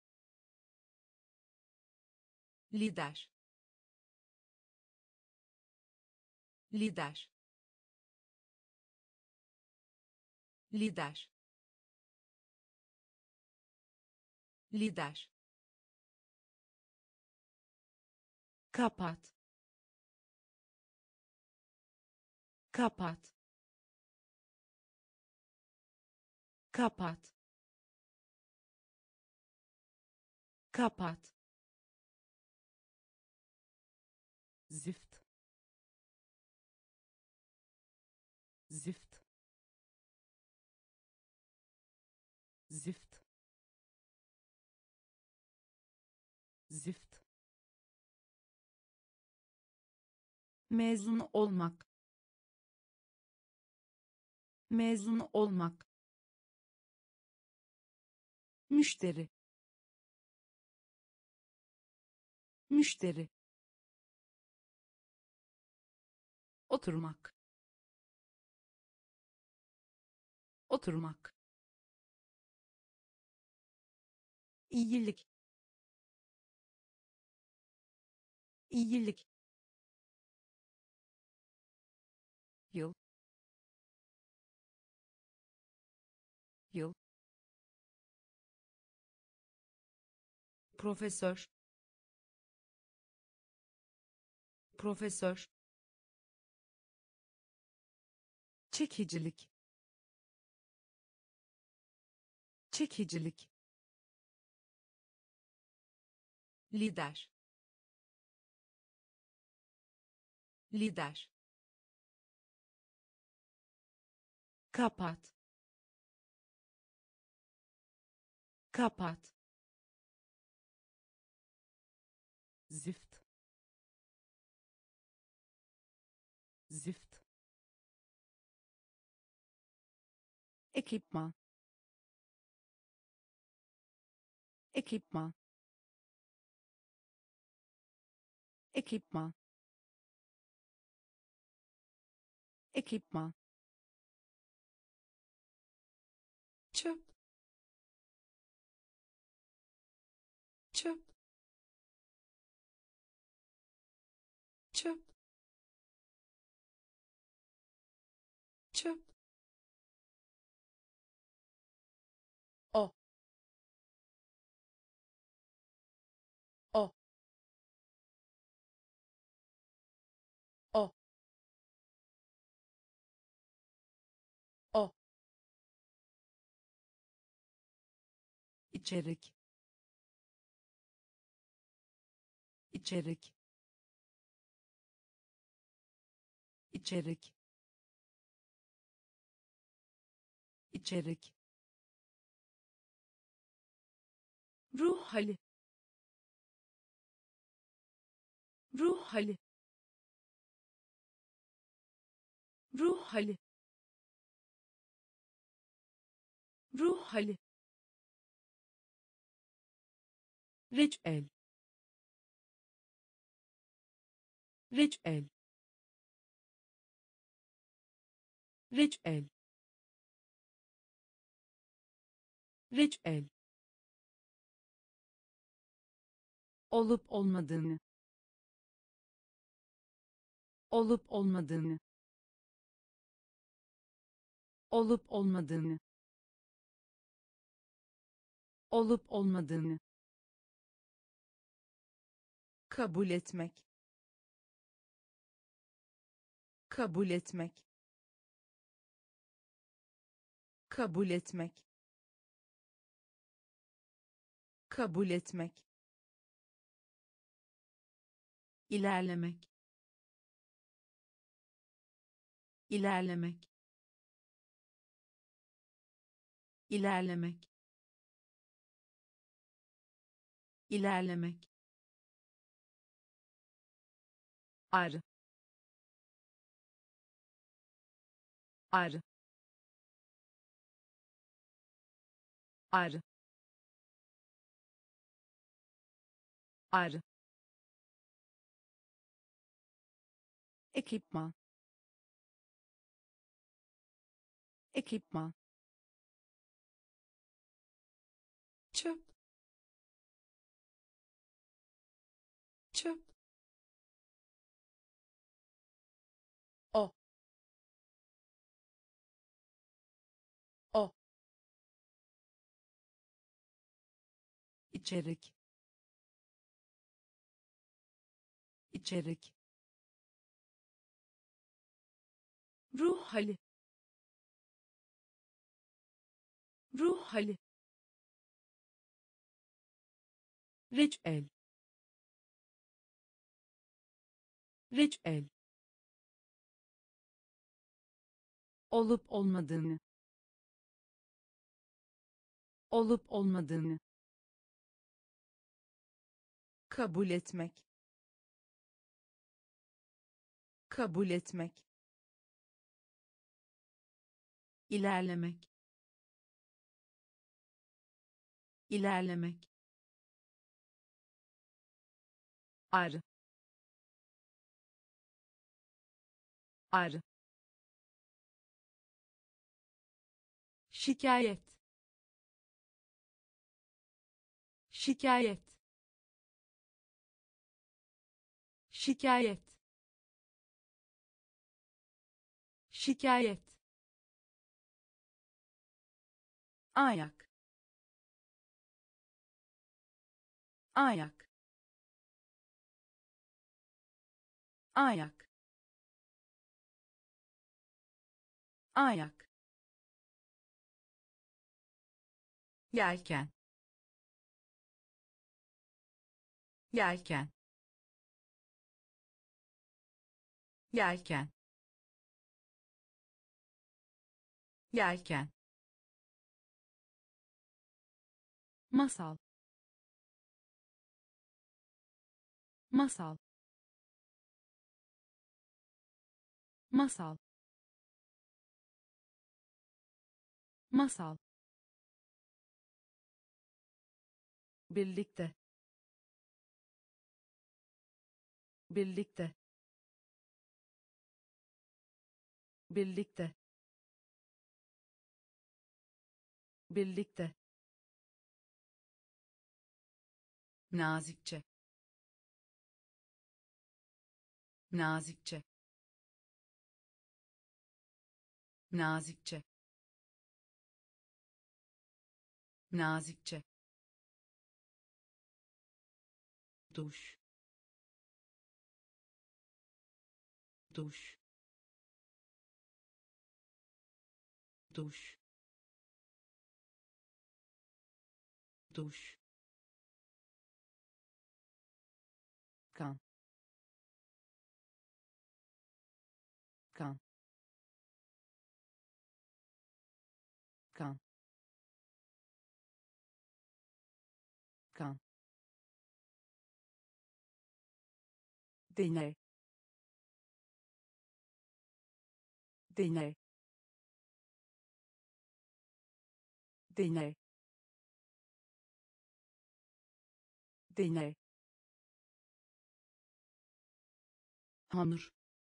lider, lider, lider, lider, kapat, kapat, kapat, kapat, zift, zift, zift, zift, mezun olmak, mezun olmak, müşteri, müşteri, oturmak, oturmak, iyilik, iyilik, yıl, yıl, profesör, profesör, çekicilik, çekicilik, lider, lider, kapat, kapat, Zift. Zift. ekipman, ekipman, ekipman, ekipman, çöp, çöp, çöp, çöp, o, o, o, o, içerik, içerik, içerik, içerik, ruh hali, ruh hali, ruh hali, ruh hali, reçel, reçel, reçel, reçel, olup olmadığını, olup olmadığını, olup olmadığını, olup olmadığını, kabul etmek, kabul etmek, kabul etmek, kabul etmek, ilerlemek, ilerlemek, ilerlemek, ilerlemek, arı, arı, arı, arı, ekipman, ekipman, çöp, çöp, o, o, içerik, içerik, ruh hali, ruh hali, reçel, reçel, olup olmadığını, olup olmadığını, kabul etmek, kabul etmek, ilerlemek, ilerlemek, arı, arı, şikayet şikayet şikayet şikayet ayak ayak ayak ayak yelken yelken yelken yelken masal masal masal masal birlikte birlikte birlikte birlikte nazikçe nazikçe nazikçe nazikçe duş duş duş duş kan kan kan kan deney deney deney deney hamur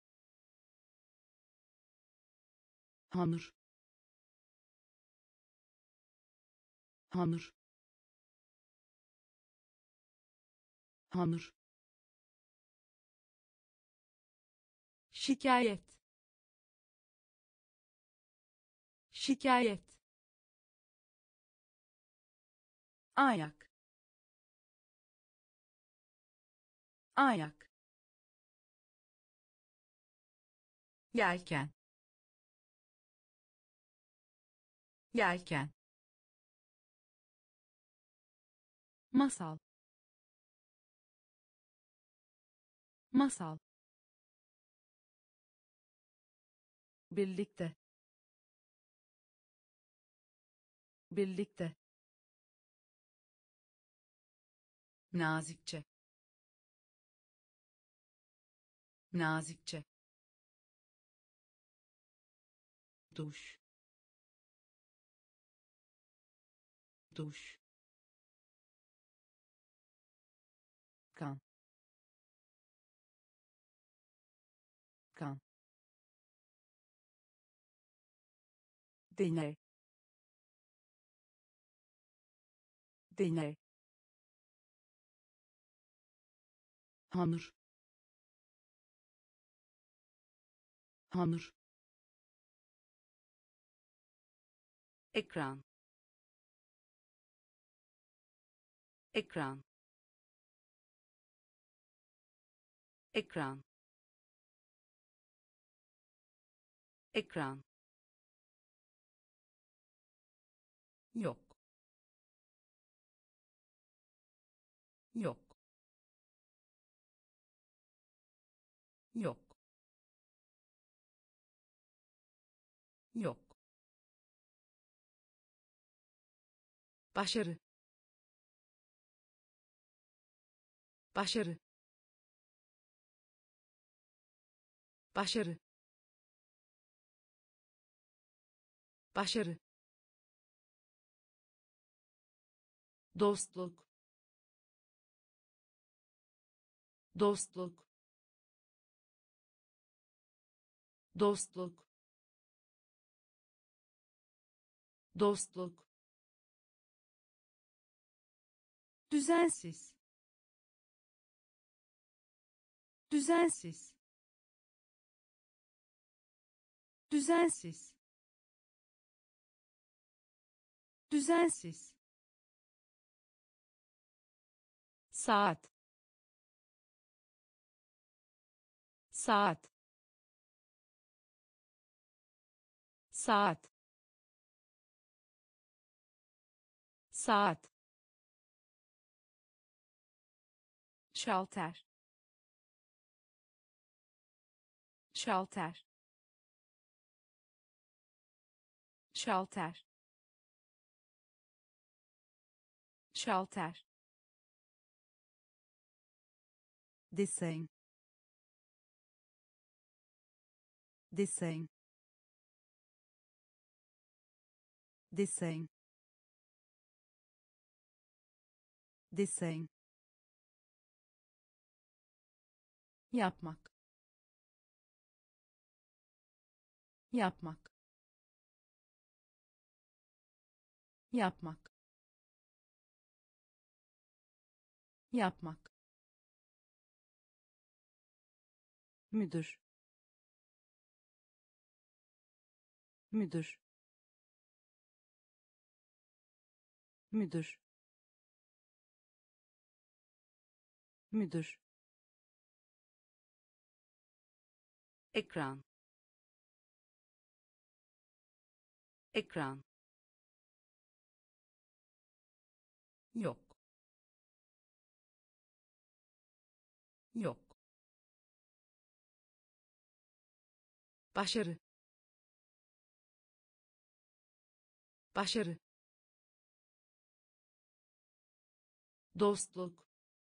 hamur hamur hamur şikayet şikayet ayak ayak yelken yelken masal masal birlikte birlikte nazikçe nazikçe duş duş kan kan deney deney hamur hamur ekran ekran ekran ekran yok yok yok yok başarı başarı başarı başarı dostluk dostluk dostluk dostluk, düzensiz, düzensiz, düzensiz, düzensiz, saat, saat, saat, saat, şalter, şalter, şalter, şalter, Dessin. Dessin. Dessin. Dessin. yapmak, yapmak, yapmak, yapmak, Müdür. Müdür. Müdür. Müdür. Ekran. Ekran. yok, yok, başarı, başarı, dostluk,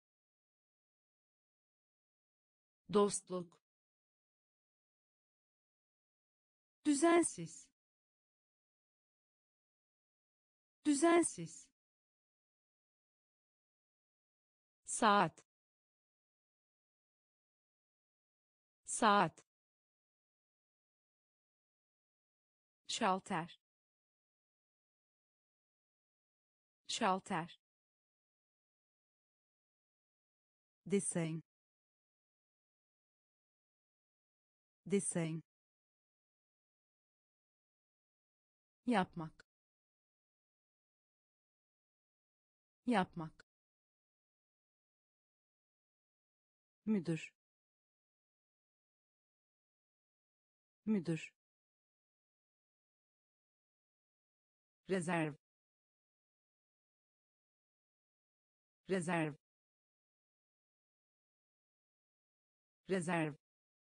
dostluk, düzensiz, düzensiz, saat, saat, şalter, şalter, Dessin. Dessin. yapmak, yapmak, Müdür. Müdür. rezerv, rezerv, rezerv,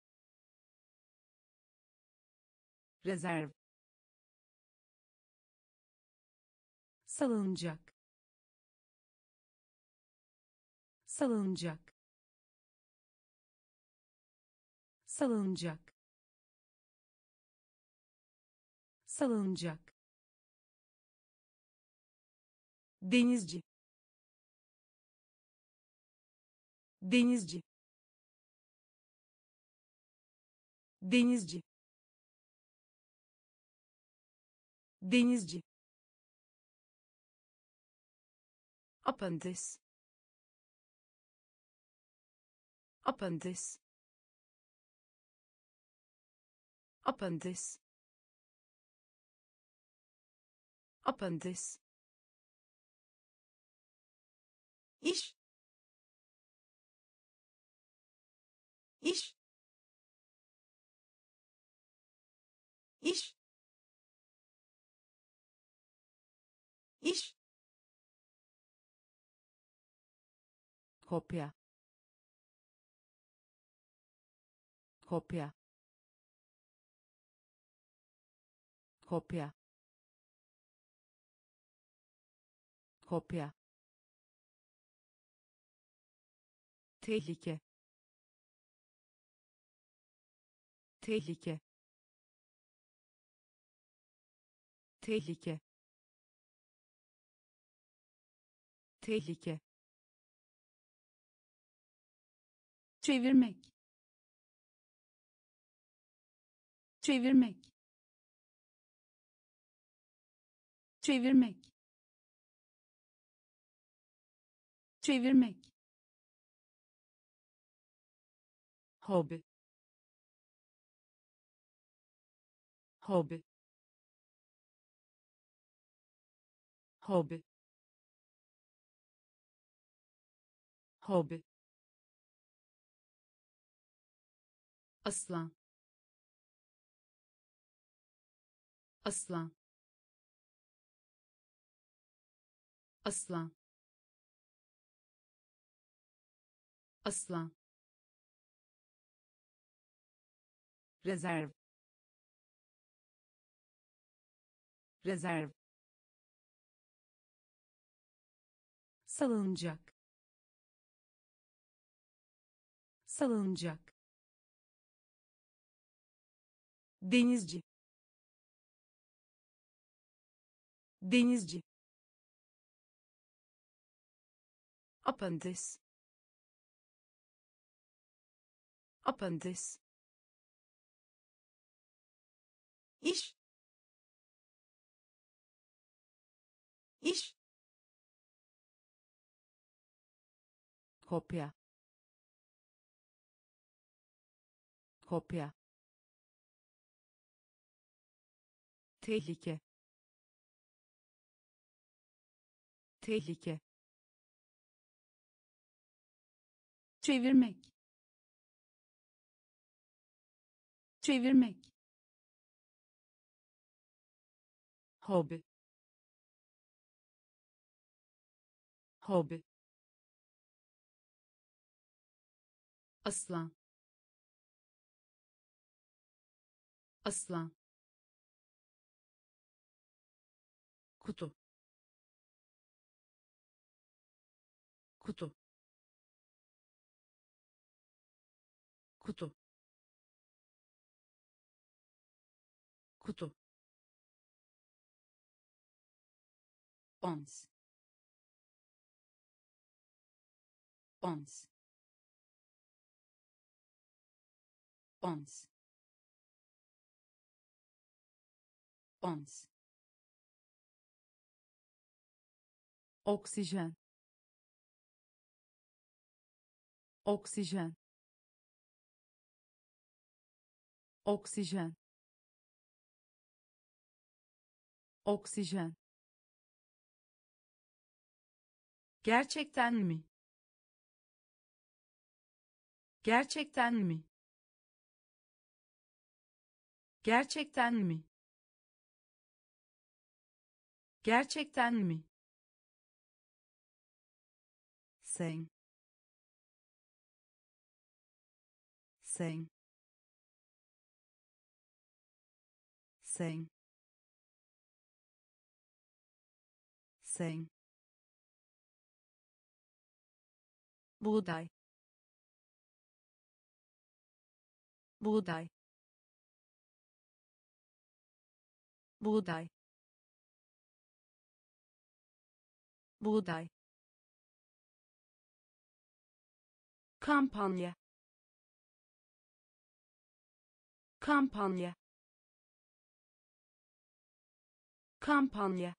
rezerv, salınacak, salınacak, salınacak, salınacak, denizci, denizci, denizci, denizci, apandis, apandis, apandis, apandis, iş, iş, iş, iş, Kopya. Kopya. Kopya. Kopya. Tehlike. Tehlike. Tehlike. Tehlike. çevirmek, çevirmek, çevirmek, çevirmek, hobi, hobi, hobi, hobi, aslan, aslan, aslan, aslan, rezerv, rezerv, salıncak, salıncak, denizci, denizci, apandis, apandis, iş, iş, kopya, kopya, tehlike, tehlike, çevirmek, çevirmek, hobi, hobi, aslan, aslan, kutu, kutu, kutu, kutu, ons, ons, ons, ons, oksijen, oksijen, oksijen, oksijen, gerçekten mi, gerçekten mi, gerçekten mi, gerçekten mi, sen, sen, sen, sen, buğday, buğday, buğday, buğday, kampanya, kampanya, kampanya,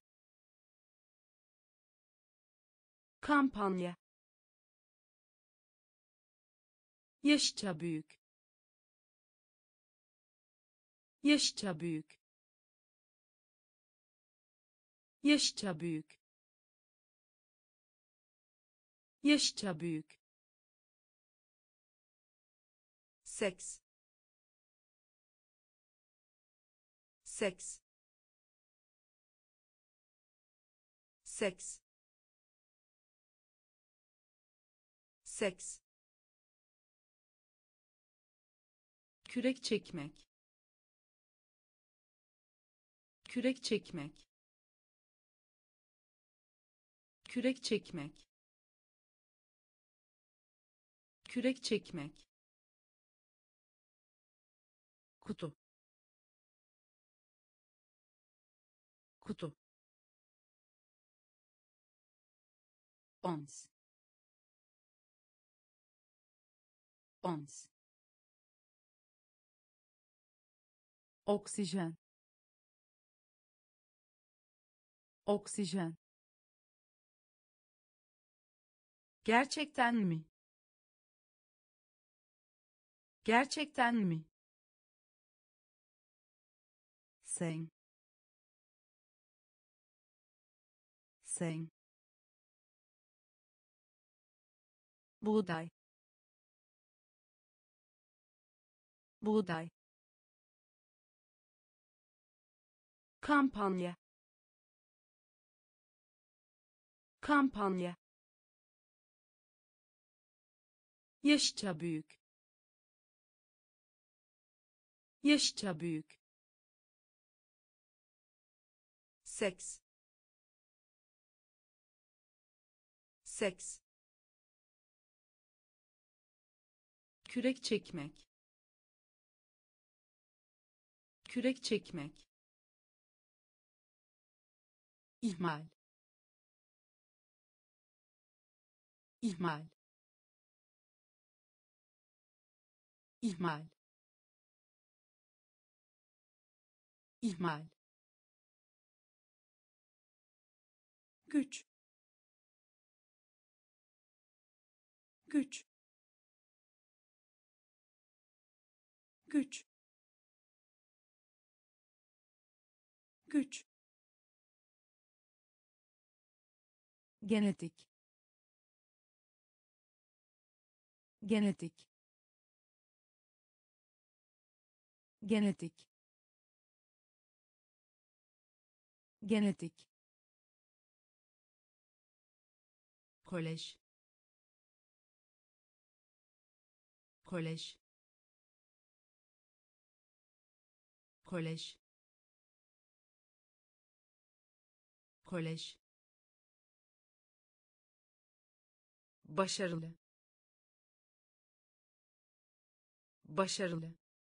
kampanya, yaşça büyük, yaşça büyük, yaşça büyük, yaşça büyük, seks, seks, seks, seks, kürek çekmek, kürek çekmek, kürek çekmek, kürek çekmek, kutu, kutu, ons, ons, oksijen, oksijen, Gerçekten mi? Gerçekten mi? sen, sen, buğday, buğday, Kampanya. Kampanya. Yaşça büyük. Yaşça büyük. Seks. Seks. Kürek çekmek. Kürek çekmek. İhmal. İhmal. İhmal. İhmal. Güç. Güç. Güç. Güç. genetik, genetik, genetik, genetik, Kolej. Kolej. Kolej. Kolej. Başarılı. Başarılı.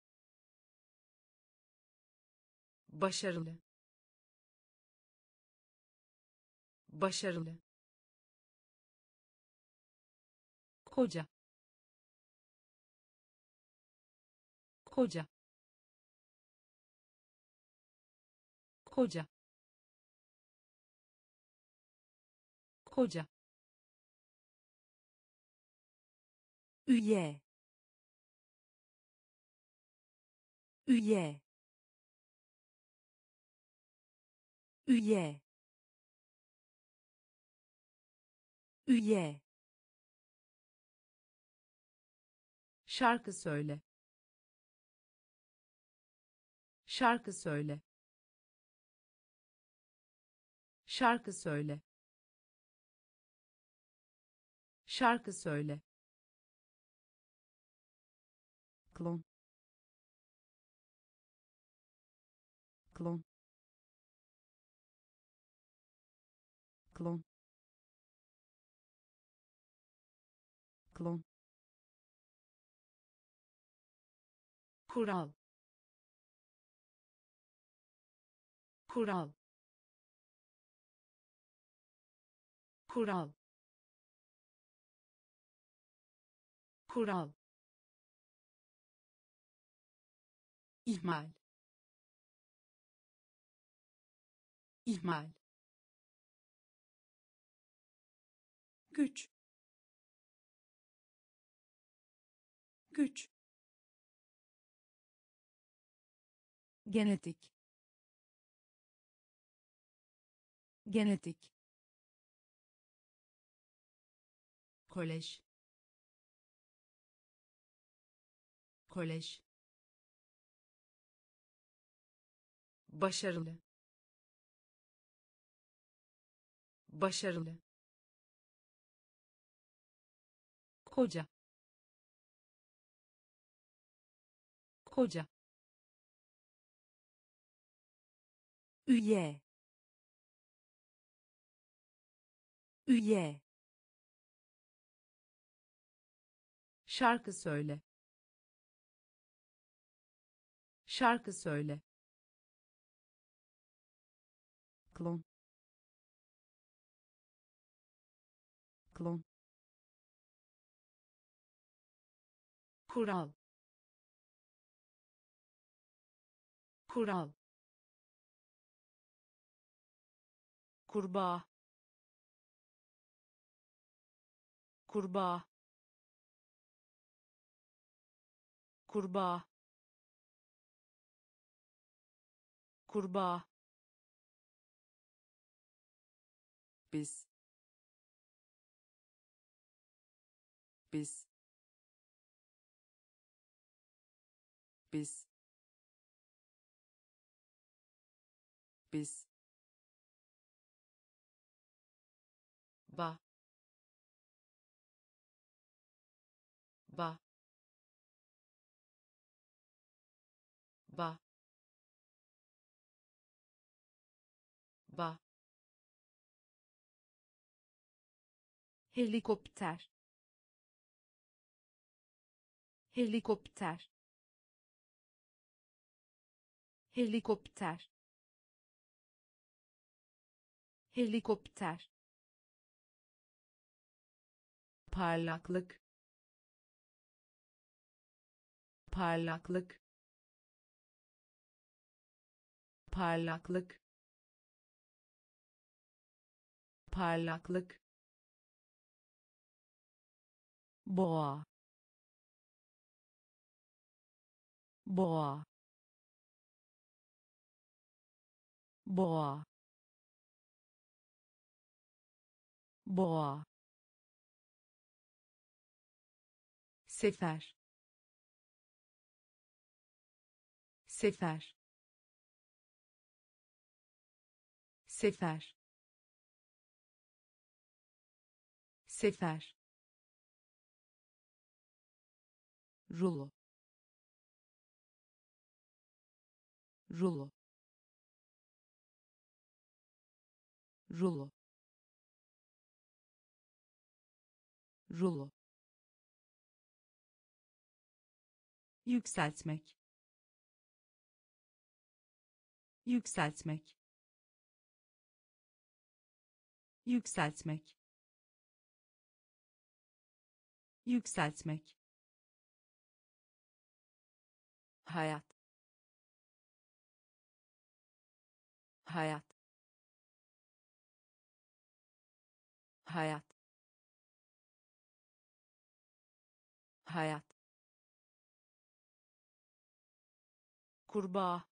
Başarılı. Başarılı. Koca. Koca. Koca. Koca. üye, üye, üye, üye, Şarkı söyle. Şarkı söyle. Şarkı söyle. Şarkı söyle. klon, klon, klon, klon, Kural. Kural. Kural. Kural. İhmal. İhmal. Güç. Güç. genetik, genetik, Kolej. Kolej. Başarılı. Başarılı. Koca. Koca. üye, üye, Şarkı söyle. Şarkı söyle. klon, klon, Kural. Kural. kurbağa kurbağa kurbağa kurbağa biz biz biz biz ba ba ba ba helikopter helikopter helikopter helikopter parlaklık parlaklık parlaklık parlaklık boğa boğa boğa boğa sefer sefer sefer sefer rulo rulo rulo rulo yükseltmek yükseltmek yükseltmek yükseltmek hayat hayat hayat hayat kurbağa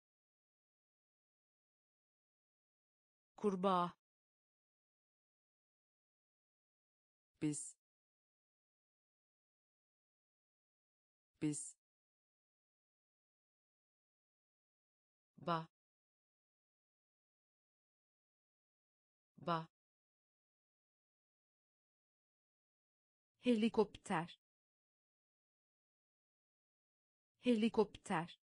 kurbağa biz biz ba ba helikopter helikopter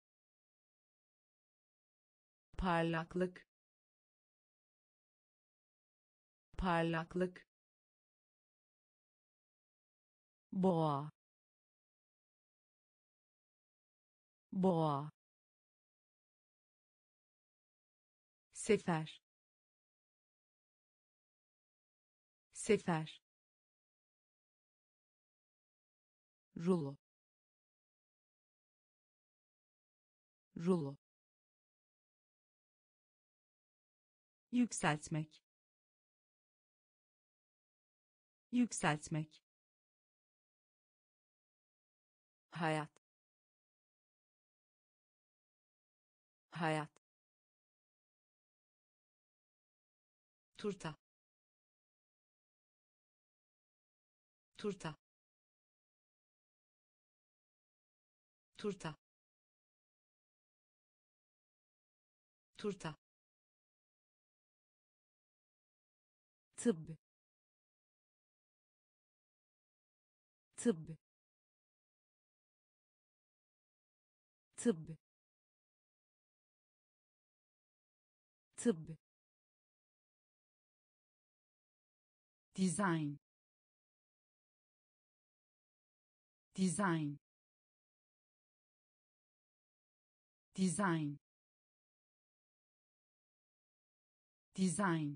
parlaklık parlaklık boğa boğa sefer sefer rulo rulo yükseltmek yükseltmek hayat hayat turta turta turta turta tıbb tıbb tıbb tıbb design design design design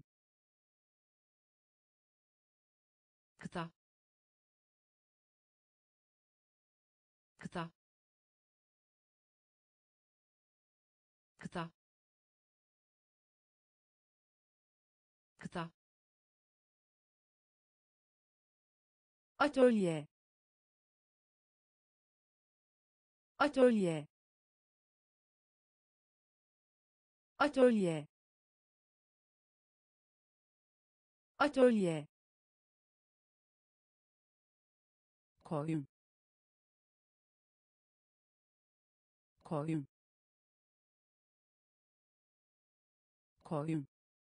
kıta kıta kıta kıta, atölye, atölye, atölye, atölye, koyun, koyun, koyun,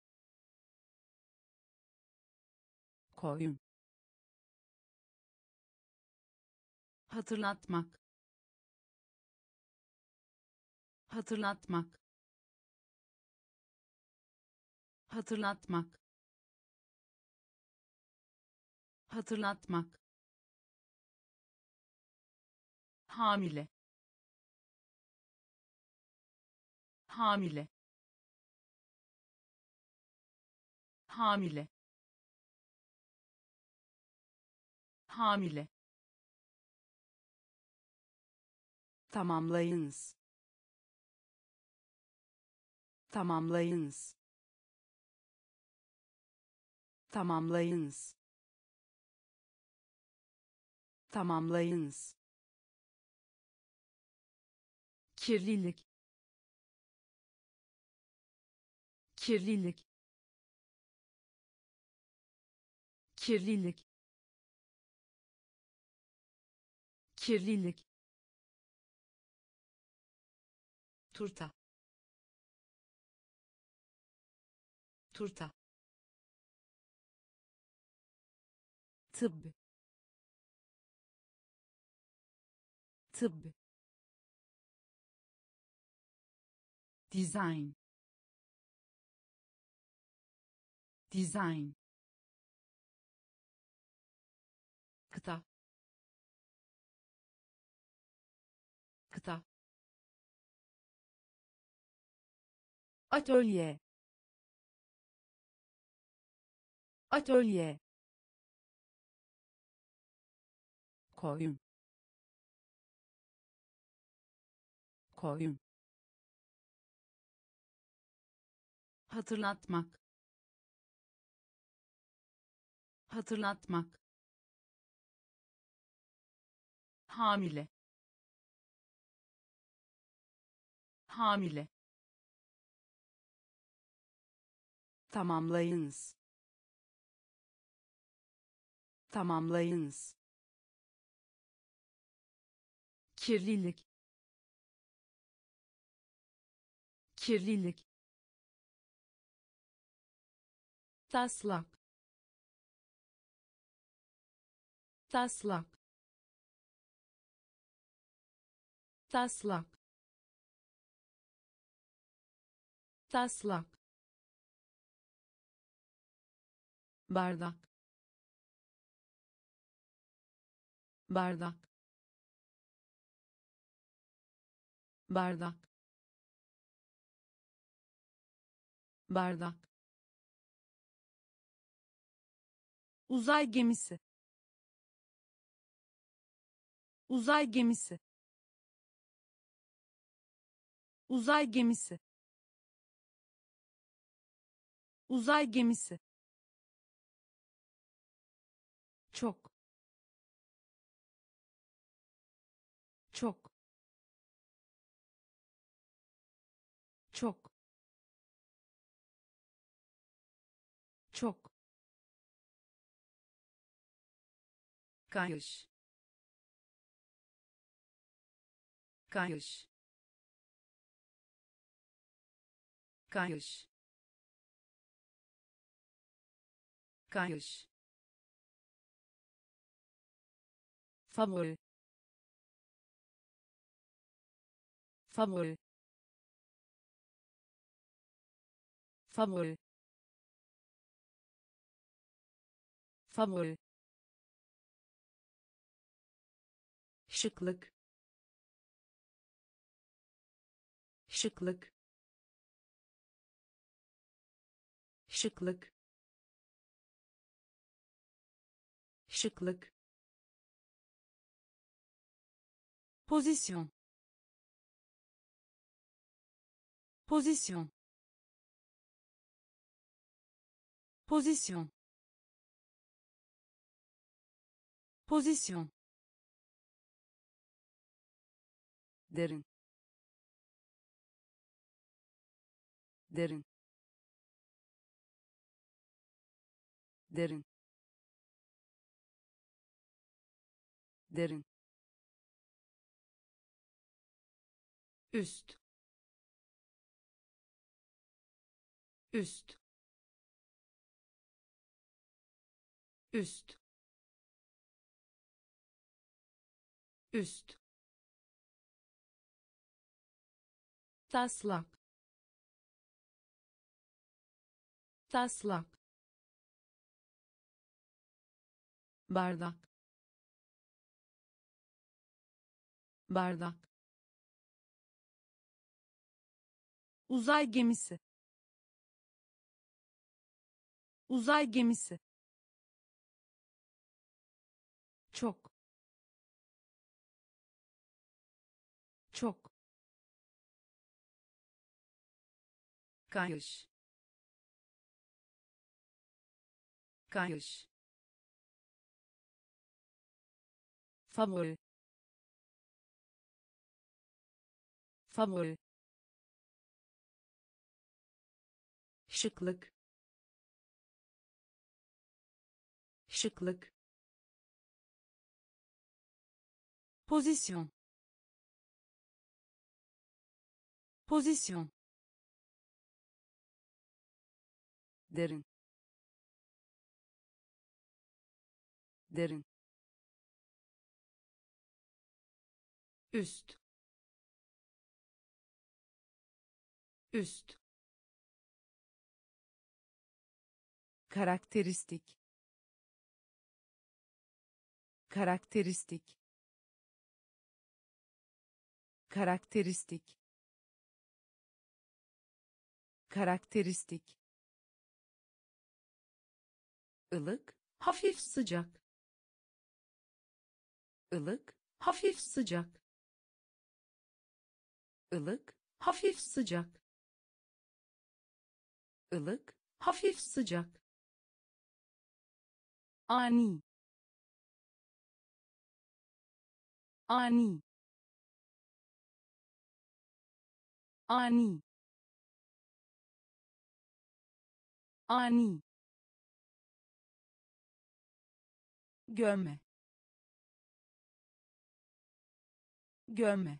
koyun, hatırlatmak, hatırlatmak, hatırlatmak, hatırlatmak, hamile, hamile, hamile, hamile, tamamlayınız, tamamlayınız, tamamlayınız, tamamlayınız, kirlilik, kirlilik, kirlilik, kirlilik, turta, turta, tıbb, tıbb, design, design, kıta, kıta, atölye, atölye, koyun, koyun, hatırlatmak, hatırlatmak, hamile, hamile, tamamlayınız, tamamlayınız, kirlilik, kirlilik, taslak, taslak, taslak, taslak, bardak, bardak, bardak, bardak, uzay gemisi, uzay gemisi, uzay gemisi, uzay gemisi, çok, çok, çok, çok, kayış, kayış, kayış, kayış, favori, favori, favori, favori, şıklık, şıklık, şıklık, şıklık, pozisyon, pozisyon, Pozisyon. Pozisyon. Derin. Derin. Derin. Derin. Üst. Üst. Üst. Üst. Taslak. Taslak. Bardak. Bardak. Uzay gemisi. Uzay gemisi. Çok. Çok. Kayış. Kayış. Favori. Favori. Şıklık. Şıklık. Pozisyon. Pozisyon. Derin. Derin. Üst. Üst. Karakteristik. Karakteristik. Karakteristik. Karakteristik. Ilık, hafif sıcak. Ilık, hafif sıcak. Ilık, hafif sıcak. Ilık, hafif sıcak. Ani. Ani. Ani. Ani. Gömme. Gömme.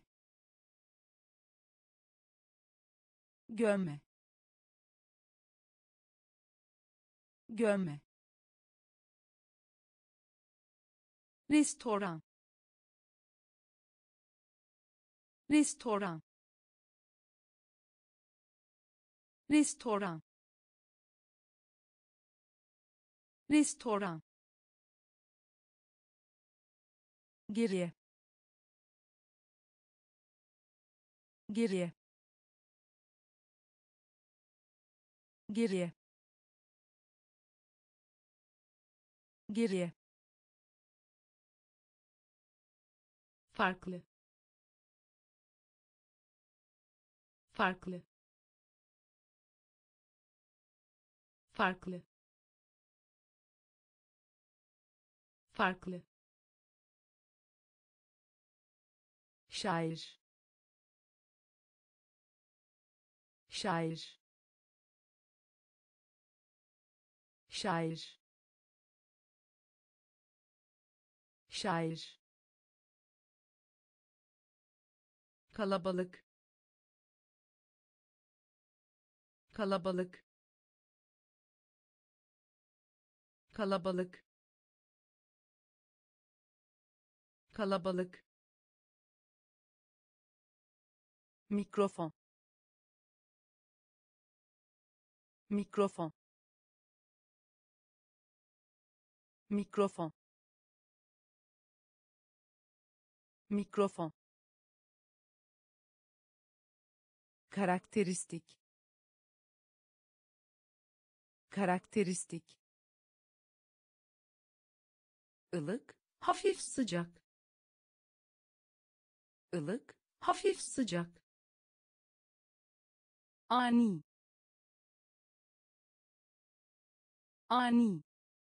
Gömme. Gömme. Restoran. Restoran. Restoran. Restoran. Geriye. Geriye. Geriye. Geriye. Farklı. Farklı. Farklı. Farklı. Şair. Şair. Şair. Şair. Kalabalık. Kalabalık. Kalabalık. Kalabalık. Mikrofon. Mikrofon. Mikrofon. Mikrofon. Karakteristik. Karakteristik. Ilık, hafif sıcak. Ilık, hafif sıcak. Ani. ani,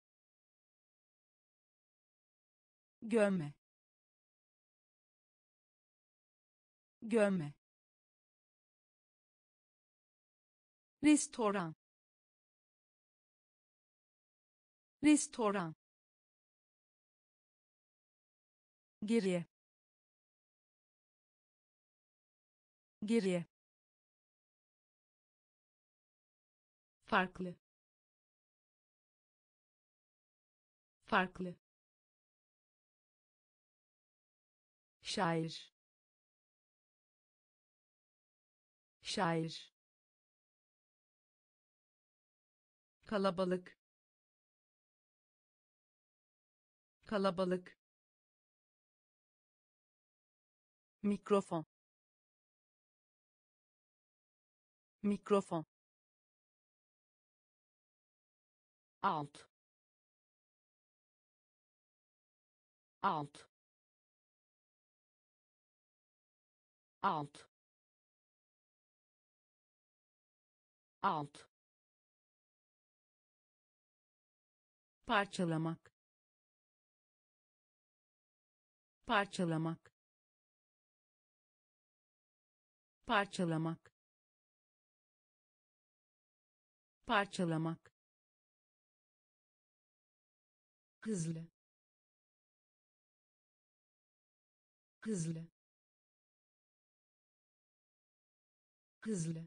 gömme, gömme, restoran, restoran, geriye, geriye, farklı, farklı, şair, şair, kalabalık, kalabalık, mikrofon, mikrofon, alt, alt, alt, alt, parçalamak, parçalamak, parçalamak, parçalamak, hızlı, hızlı, hızlı,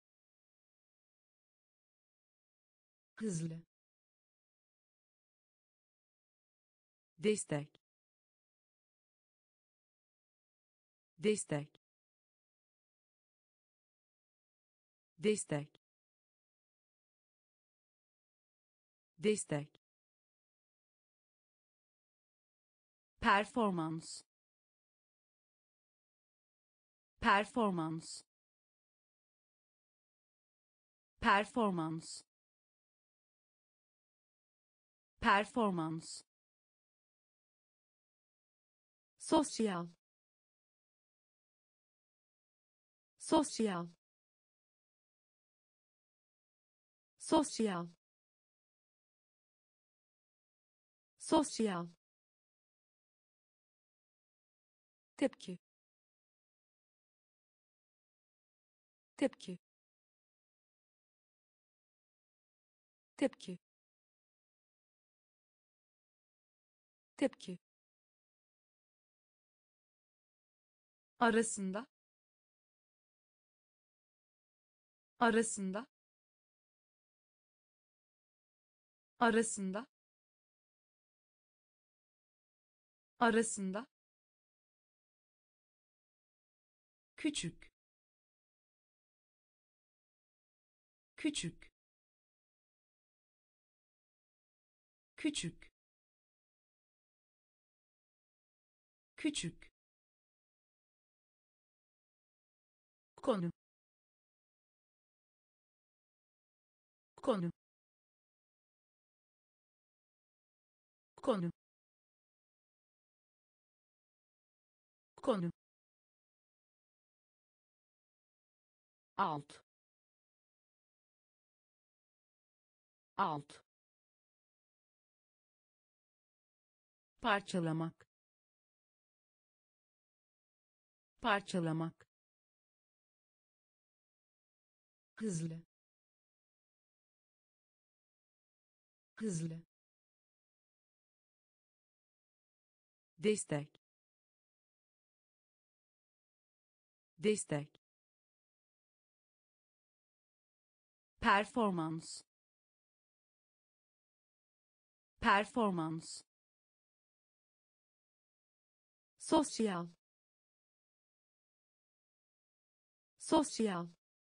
hızlı, destek, destek, destek, destek, performans, performans, performans, performans, sosyal, sosyal, sosyal, sosyal, tepki, tepki, tepki, tepki, arasında, arasında, arasında, arasında, küçük, küçük, küçük, küçük, konu, konu, konu, konu, alt, alt, parçalamak, parçalamak, hızlı, hızlı, destek, destek, performans, performans, sosyal, sosyal,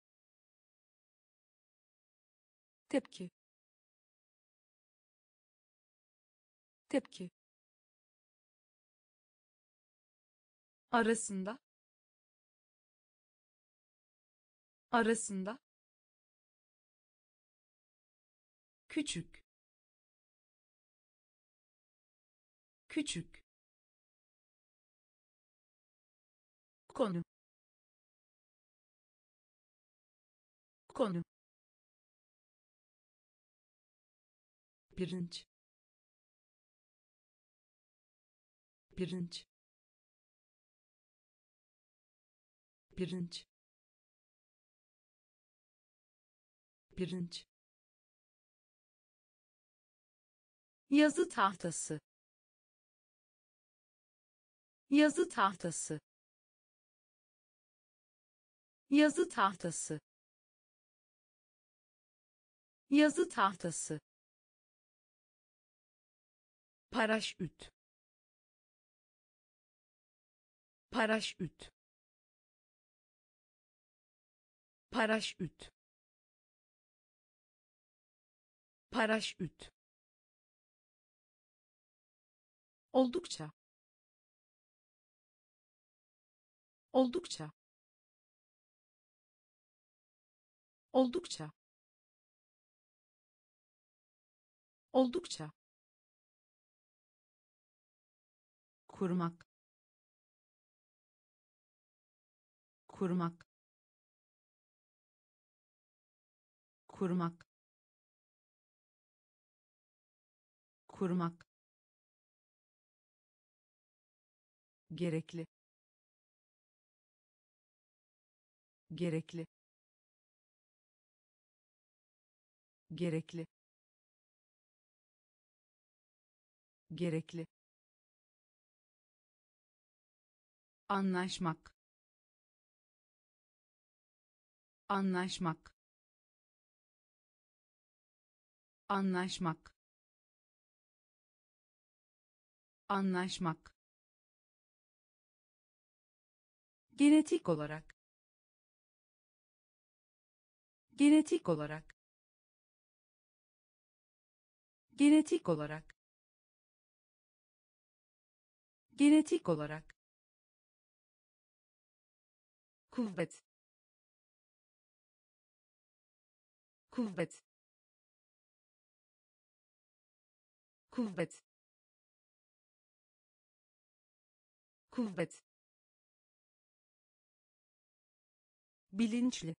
tepki, tepki, arasında, arasında, küçük, küçük, konu, konu, pirinç, pirinç, pirinç, pirinç, yazı tahtası, yazı tahtası, yazı tahtası, yazı tahtası, paraşüt, paraşüt, paraşüt, paraşüt, oldukça, oldukça, oldukça, oldukça, kurmak, kurmak, kurmak, kurmak, gerekli, gerekli, gerekli, gerekli, anlaşmak, anlaşmak, anlaşmak, anlaşmak, genetik olarak, genetik olarak, genetik olarak, genetik olarak, kuvvet, kuvvet, kuvvet, kuvvet, bilinçli,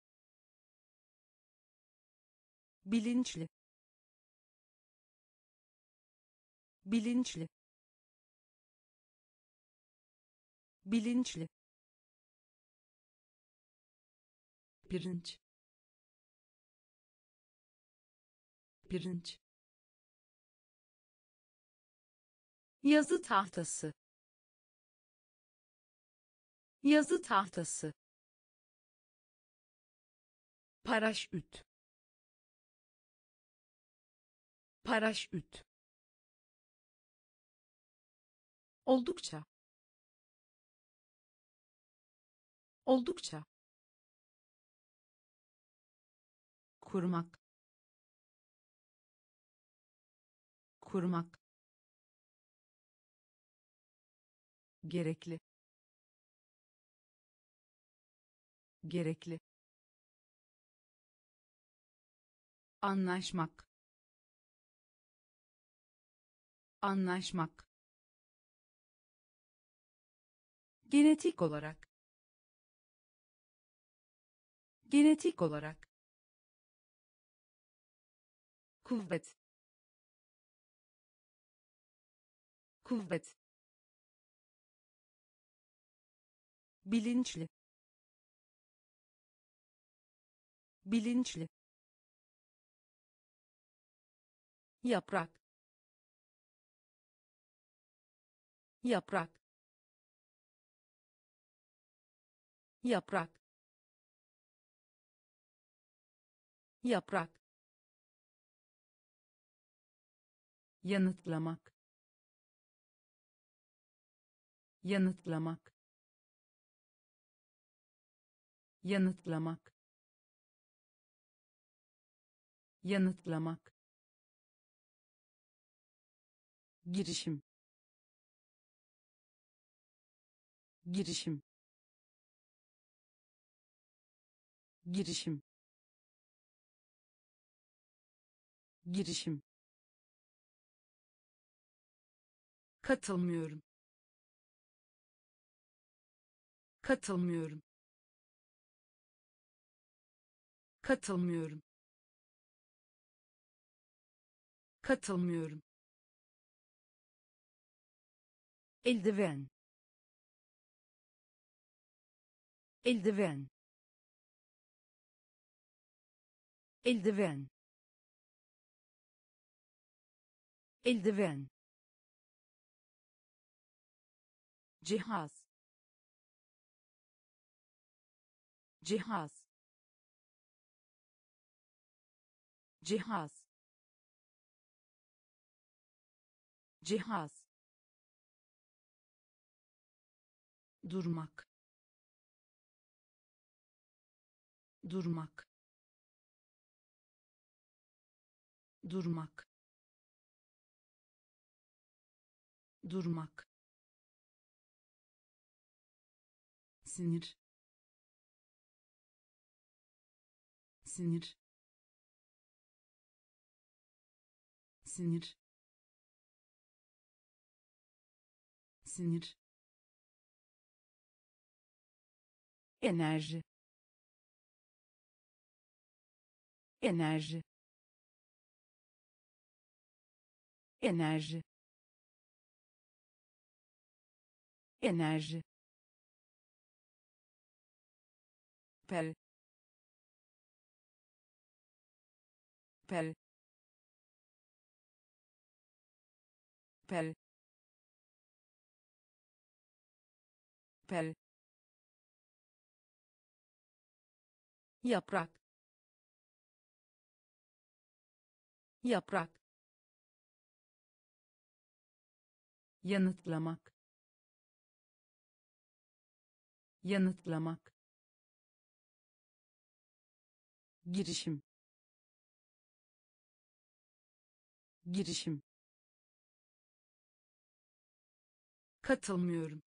bilinçli, bilinçli, bilinçli, pirinç, pirinç, yazı tahtası, yazı tahtası, paraşüt, paraşüt, oldukça, oldukça, kurmak, kurmak, gerekli, gerekli, anlaşmak, anlaşmak, genetik olarak, genetik olarak, kuvvet, kuvvet, bilinçli, bilinçli, yaprak, yaprak, yaprak, yaprak, yanıtlamak, yanıtlamak, yanıtlamak, yanıtlamak, girişim, girişim, girişim, girişim, katılmıyorum, katılmıyorum, katılmıyorum, Katılmıyorum. Eldiven. Eldiven. Eldiven. Eldiven. Cihaz. Cihaz. Cihaz. Cihaz. Durmak. Durmak. Durmak. Durmak. Sinir. Sinir. Sinir. Sinir. Enerji. Enerji. Enerji. Enerji. Pel. Pel. Pel. Pel. Yaprak. Yaprak. Yanıtlamak. Yanıtlamak. Girişim. Girişim. Katılmıyorum.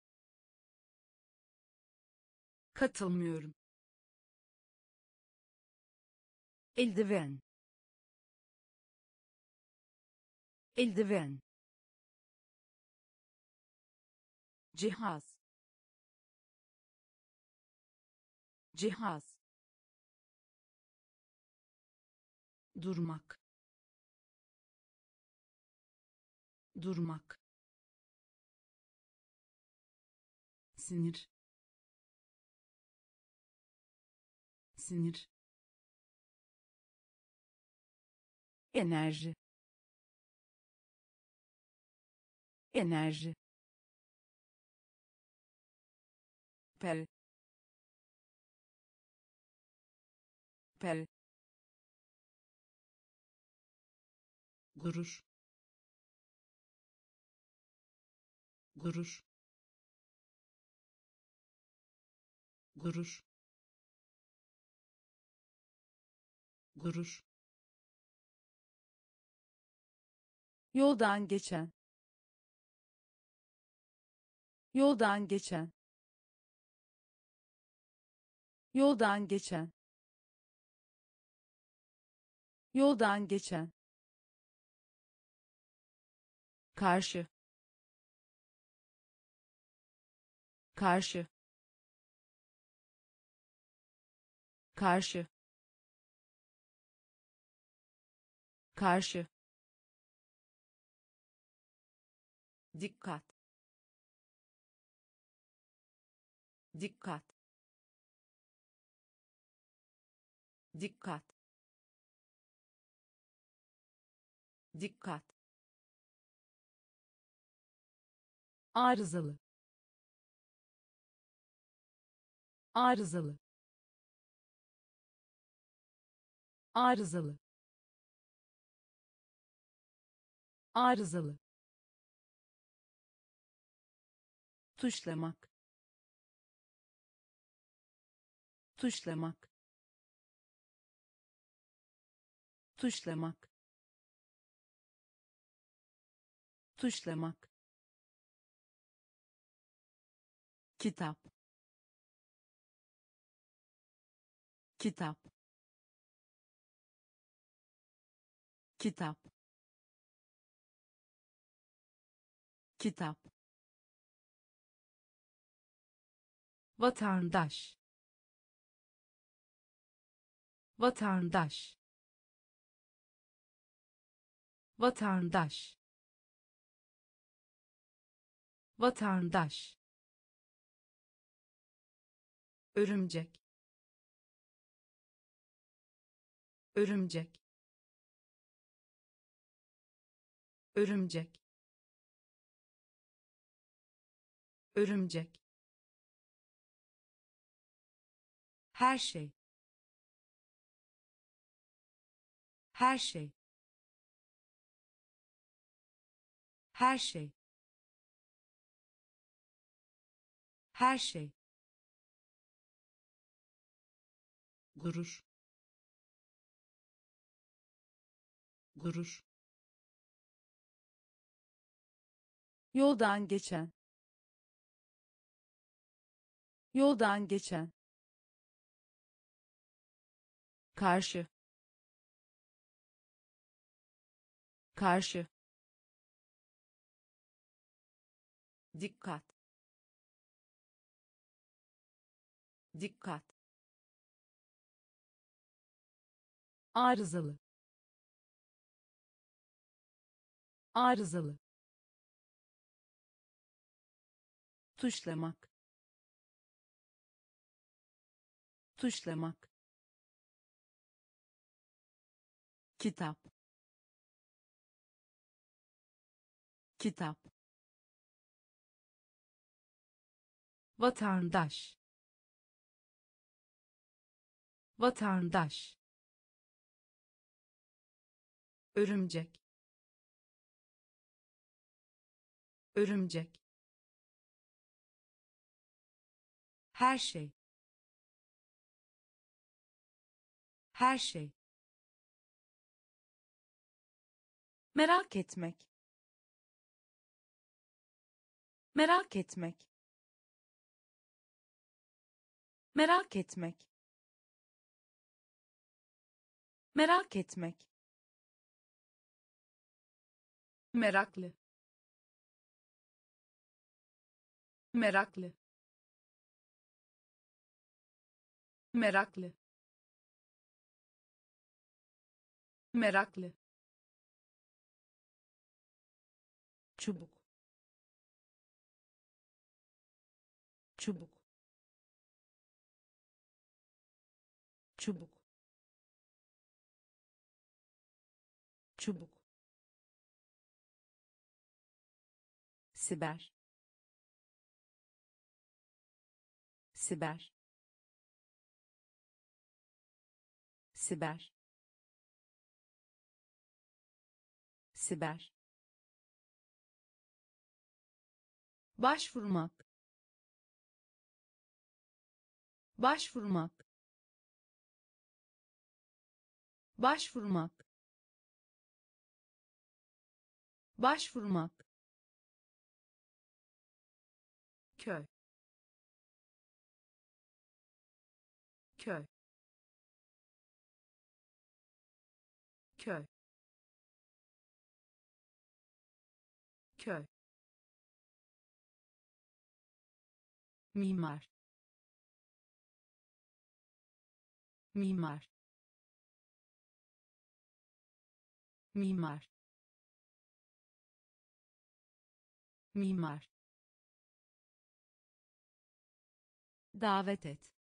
Katılmıyorum. Eldiven. Eldiven. Cihaz. Cihaz. Durmak. Durmak. Sinir. Sinir. Enerji. Enerji. Pel. Pel. Gurur. Gurur. Gurur. Gurur. Yoldan geçen. Yoldan geçen. Yoldan geçen. Yoldan geçen. Karşı. Karşı. Karşı. Karşı. Dikkat. Dikkat. Dikkat. Dikkat. Arızalı. Arızalı. Arızalı. Arızalı. Tuşlamak. Tuşlamak. Tuşlamak. Tuşlamak. Kitap. Kitap. Kitap. Kitap. Vatandaş. Vatandaş. vatandaş, vatandaş, örümcek, örümcek, örümcek, örümcek, her şey, her şey, her şey, her şey, gurur, gurur, yoldan geçen, yoldan geçen, karşı, karşı, dikkat, dikkat, arızalı, arızalı, tuşlamak, tuşlamak, kitap, kitap, vatandaş, vatandaş, örümcek, örümcek, her şey, her şey, merak etmek, merak etmek, merak etmek, merak etmek, meraklı, meraklı, meraklı, meraklı, çubuk, çubuk, çubuk, çubuk, siber, siber, siber, siber, başvurmak, başvurmak, başvurmak, başvurmak, köy, köy, köy, köy, mimar, mimar, mimar, mimar, davet et,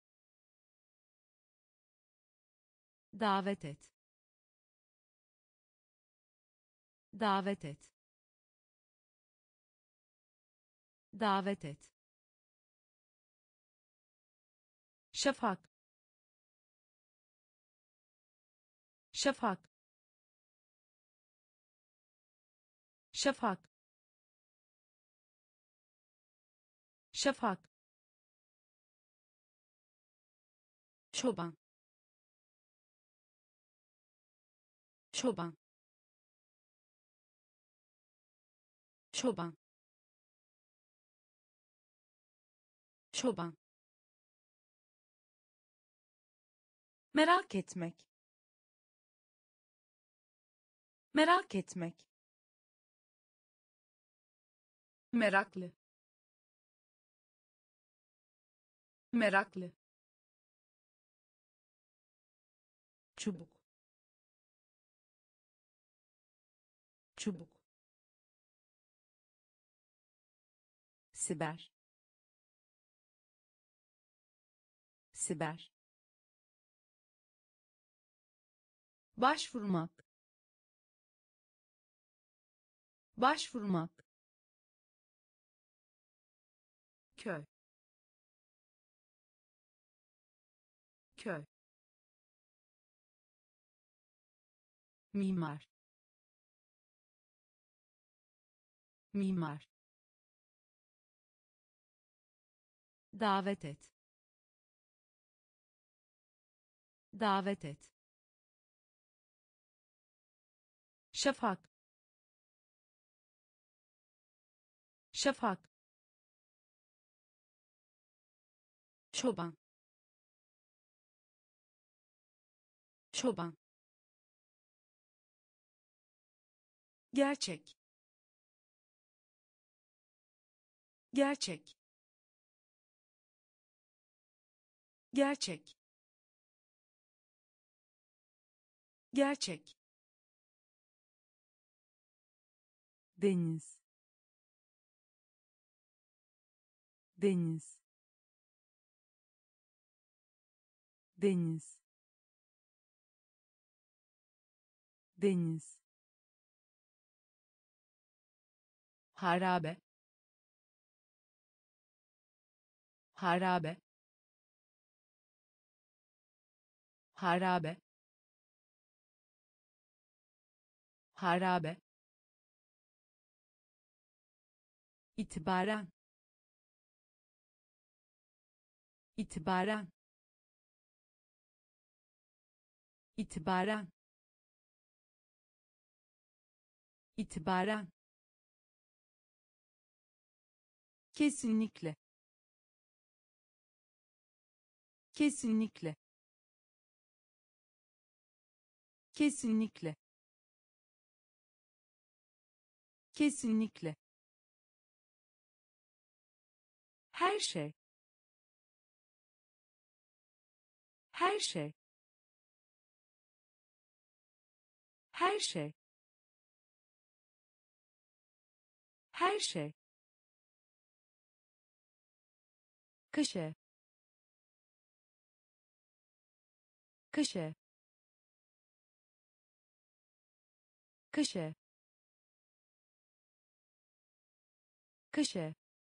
davet et, davet et, davet et, şafak, şafak, şafak, şafak, çoban, çoban, çoban, çoban, merak etmek, merak etmek, meraklı, meraklı, çubuk, çubuk, siber, siber, başvurmak, başvurmak, köy, köy, mimar, mimar, davet et, davet et, şafak, şafak, çoban, çoban, gerçek, gerçek, gerçek, gerçek, deniz, deniz, deniz, deniz, harabe, harabe, harabe, harabe, itibaren, itibaren, itibaren, itibaren, kesinlikle, kesinlikle, kesinlikle, kesinlikle, her şey, her şey, her şey, her şey, kışe, kışe, kışe, kışe,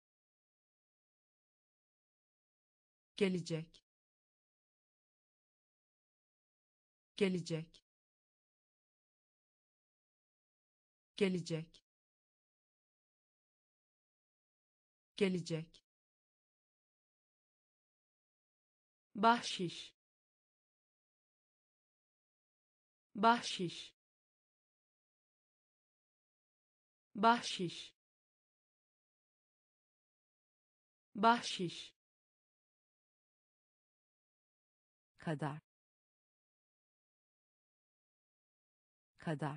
gelecek, gelecek, gelecek, gelecek, bahşiş, bahşiş, bahşiş, bahşiş, kadar, kadar,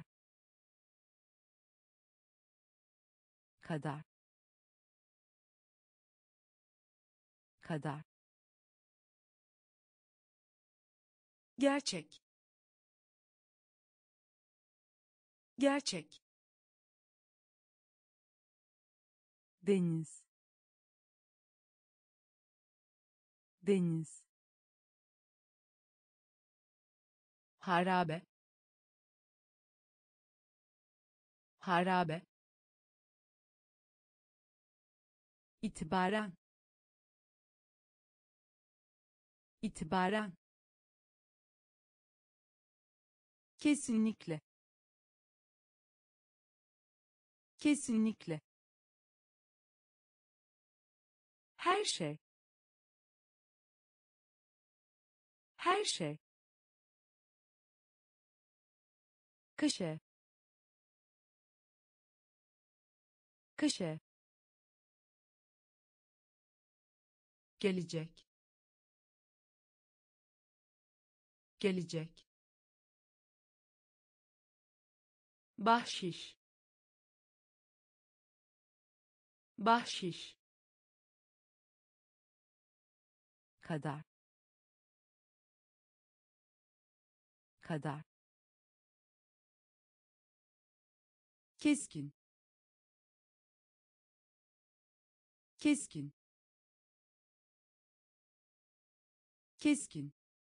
kadar, kadar, gerçek, gerçek, deniz, deniz, harabe, harabe, itibaren, itibaren, kesinlikle, kesinlikle, her şey, her şey, kışe, kışe, gelecek, gelecek, bahşiş, bahşiş, kadar, kadar, keskin, keskin, keskin,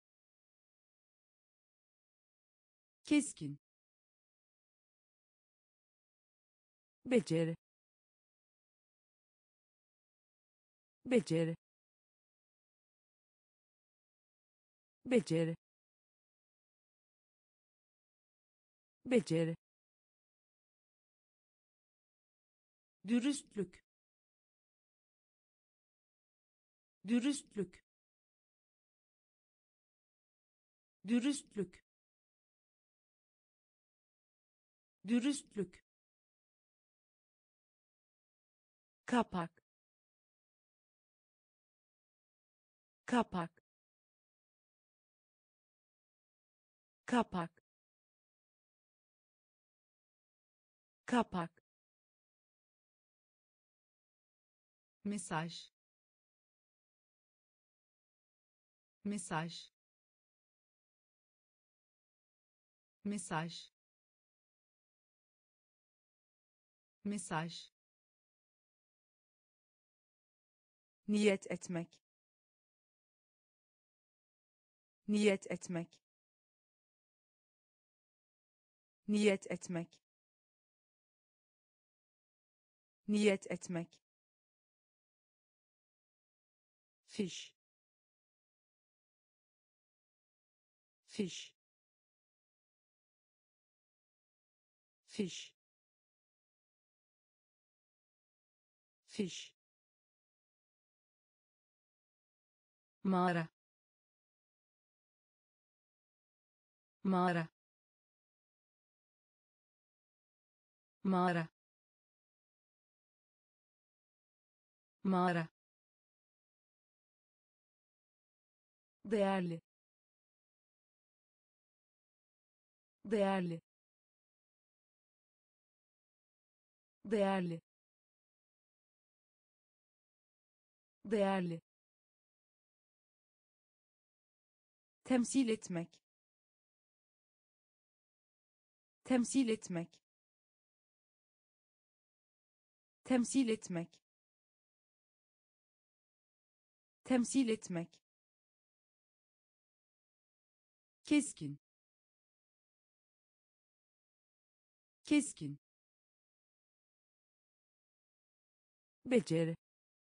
keskin, beceri, beceri, beceri, beceri, dürüstlük, dürüstlük, dürüstlük, dürüstlük, kapak, kapak, kapak, kapak, mesaj, mesaj, mesaj, mesaj, niyet etmek, niyet etmek, niyet etmek, niyet etmek, fiş, fiş, fiş, fiş, mağara, mağara, mağara, mağara, değerli, değerli, değerli, değerli, temsil etmek, temsil etmek, temsil etmek, temsil etmek, keskin, keskin, beceri,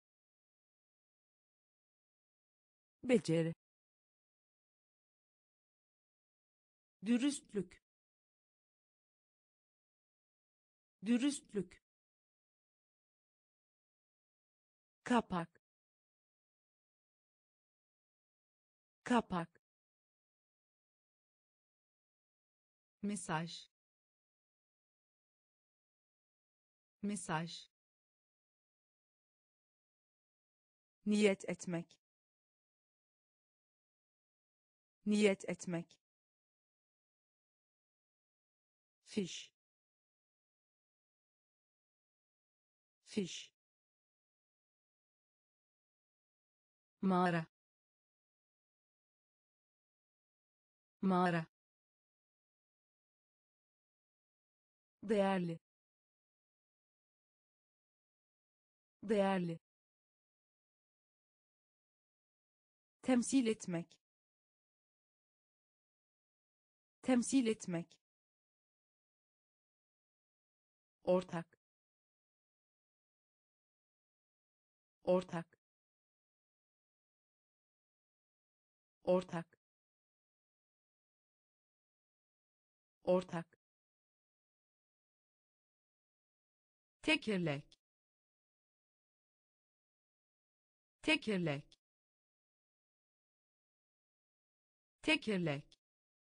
beceri, dürüstlük, dürüstlük, kapak, kapak, mesaj, mesaj, niyet etmek, niyet etmek, fiş, fiş, mağara, mağara, değerli, değerli, temsil etmek, temsil etmek, ortak, ortak, ortak, ortak, tekerlek, tekerlek, tekerlek,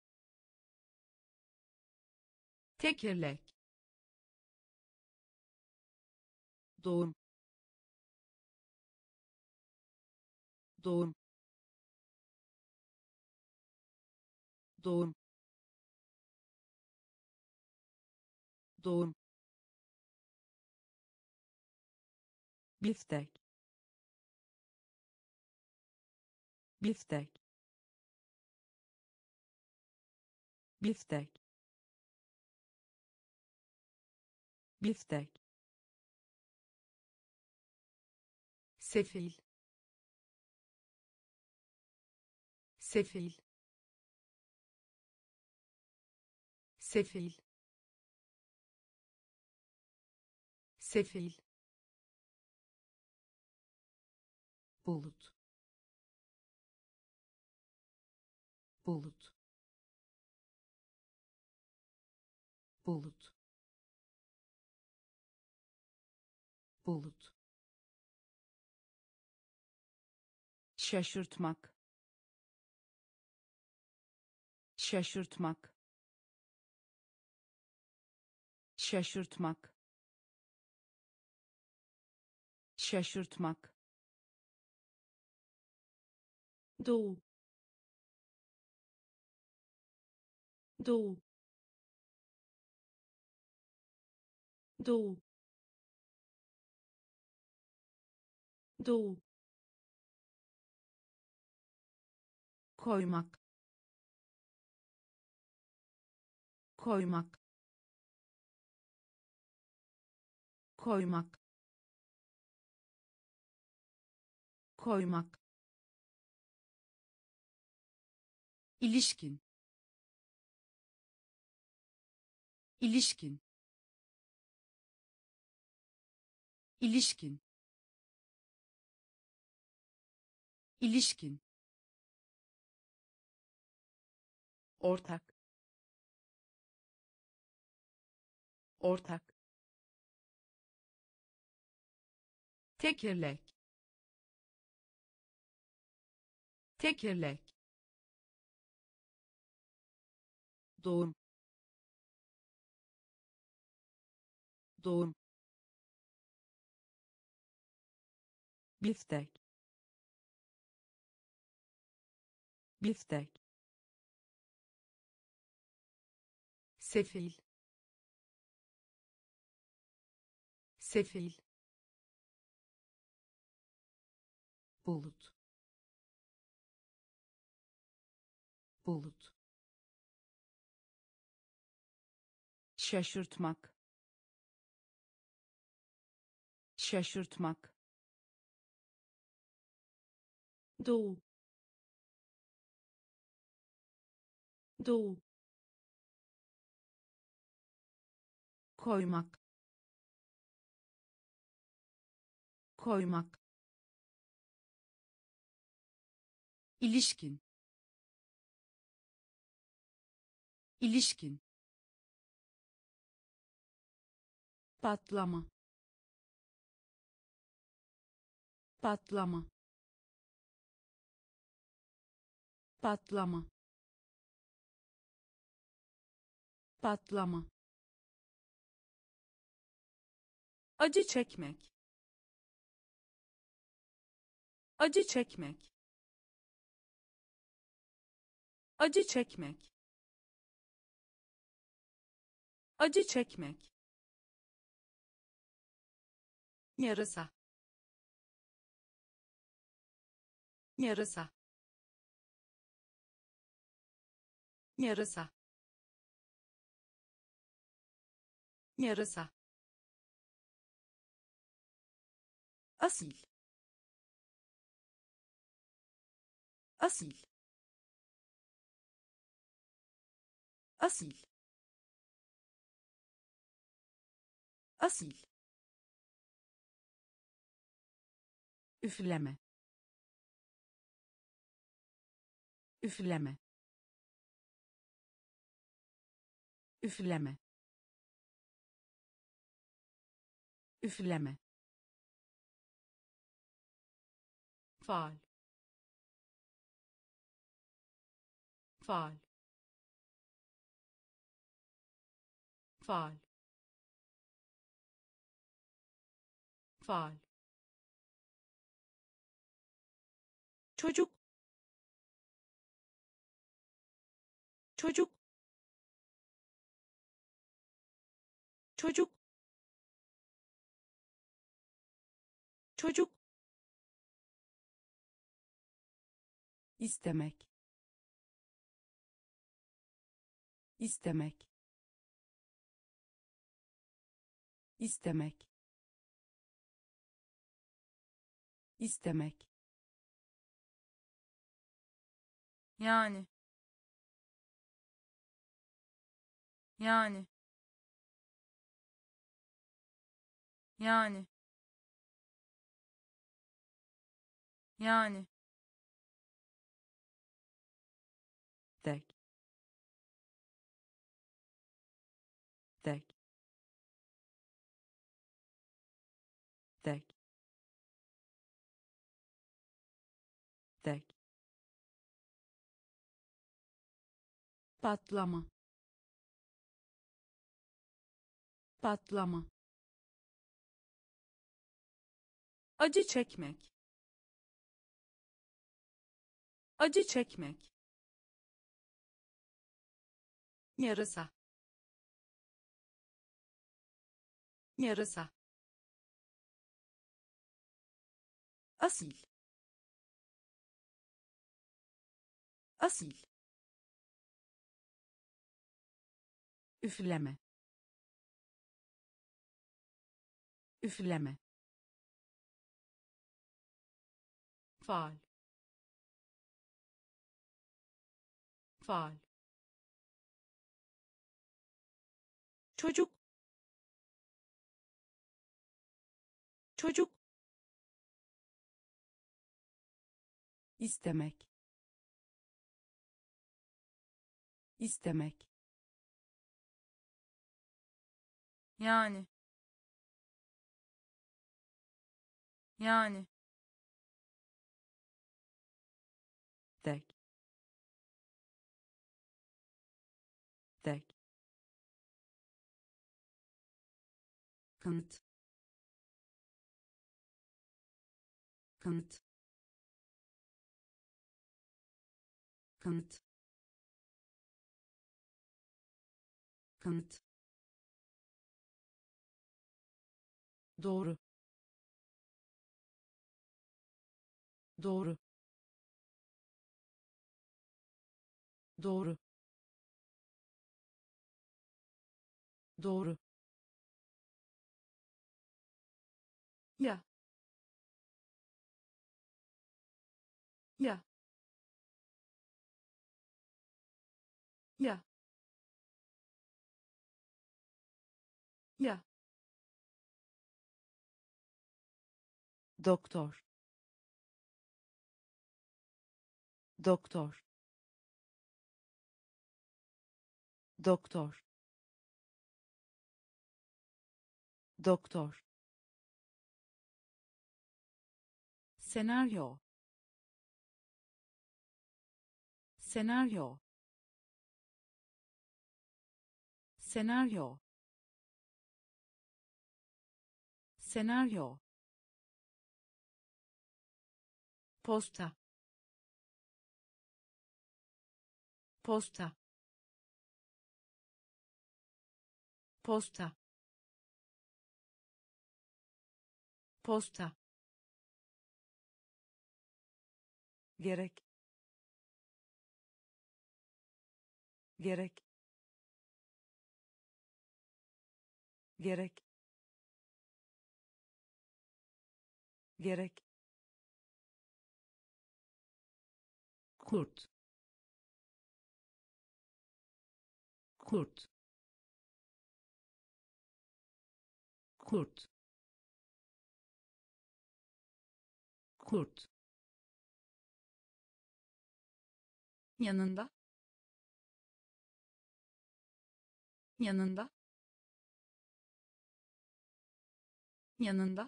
tekerlek, doğum, doğum, doğum, doğum, biftek, biftek, biftek, biftek, sefil, sefil, sefil, sefil, bulut, bulut, bulut, bulut, şaşırtmak, şaşırtmak, şaşırtmak, şaşırtmak, doğu, doğu, doğu, doğu, koymak, koymak, koymak, koymak, ilişkin, ilişkin, ilişkin, ilişkin, ortak, ortak, tekerlek, tekerlek, doğum, doğum, biftek, biftek, sefil, sefil, bulut, bulut, şaşırtmak, şaşırtmak, doğu, doğu, koymak, koymak, ilişkin, ilişkin, patlama, patlama, patlama, patlama, acı çekmek, acı çekmek, acı çekmek, acı çekmek, yarasa, yarasa, yarasa, yarasa, asil, asil, asil, asil, üfleme, üfleme, üfleme, üfleme, faal, faal, faal, faal, çocuk, çocuk, çocuk, çocuk, istemek, istemek, istemek, istemek, yani, yani, yani, yani, tek, tek, tek, tek, patlama, patlama, acı çekmek, acı çekmek, yarasa, yarasa, asil, asil, üfleme, üfleme, faal, faal, çocuk, çocuk, istemek, istemek, yani, yani, tek, tek, kanıt, kanıt, kanıt, kanıt, doğru, doğru, doğru, doğru, ya, ya, ya, ya, doktor, doktor, doktor, doktor, senaryo, senaryo, senaryo, senaryo, posta, posta, posta, posta, gerek, gerek, gerek, gerek, kurt, kurt, kurt, kurt, yanında, yanında, yanında,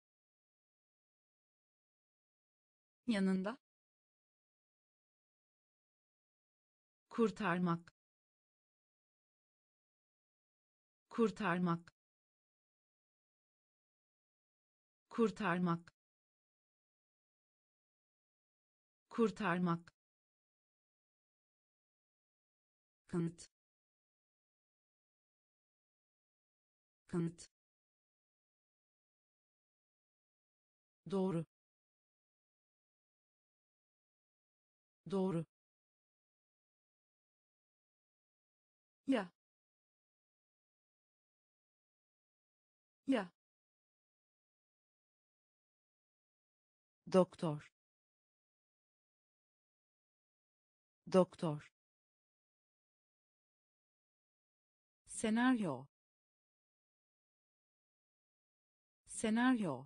yanında, kurtarmak, kurtarmak, kurtarmak, kurtarmak, kanıt, kanıt, doğru, doğru, ya, Ya. doktor, doktor, Senaryo. Senaryo.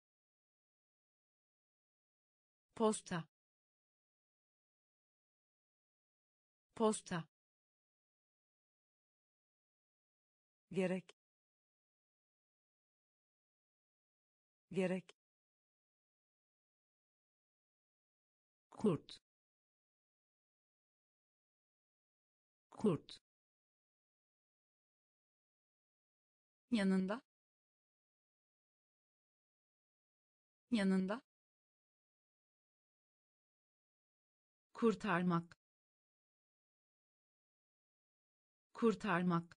Posta. Posta. Gerek. Gerek. kurt, kurt, Yanında. Yanında. Kurtarmak. Kurtarmak.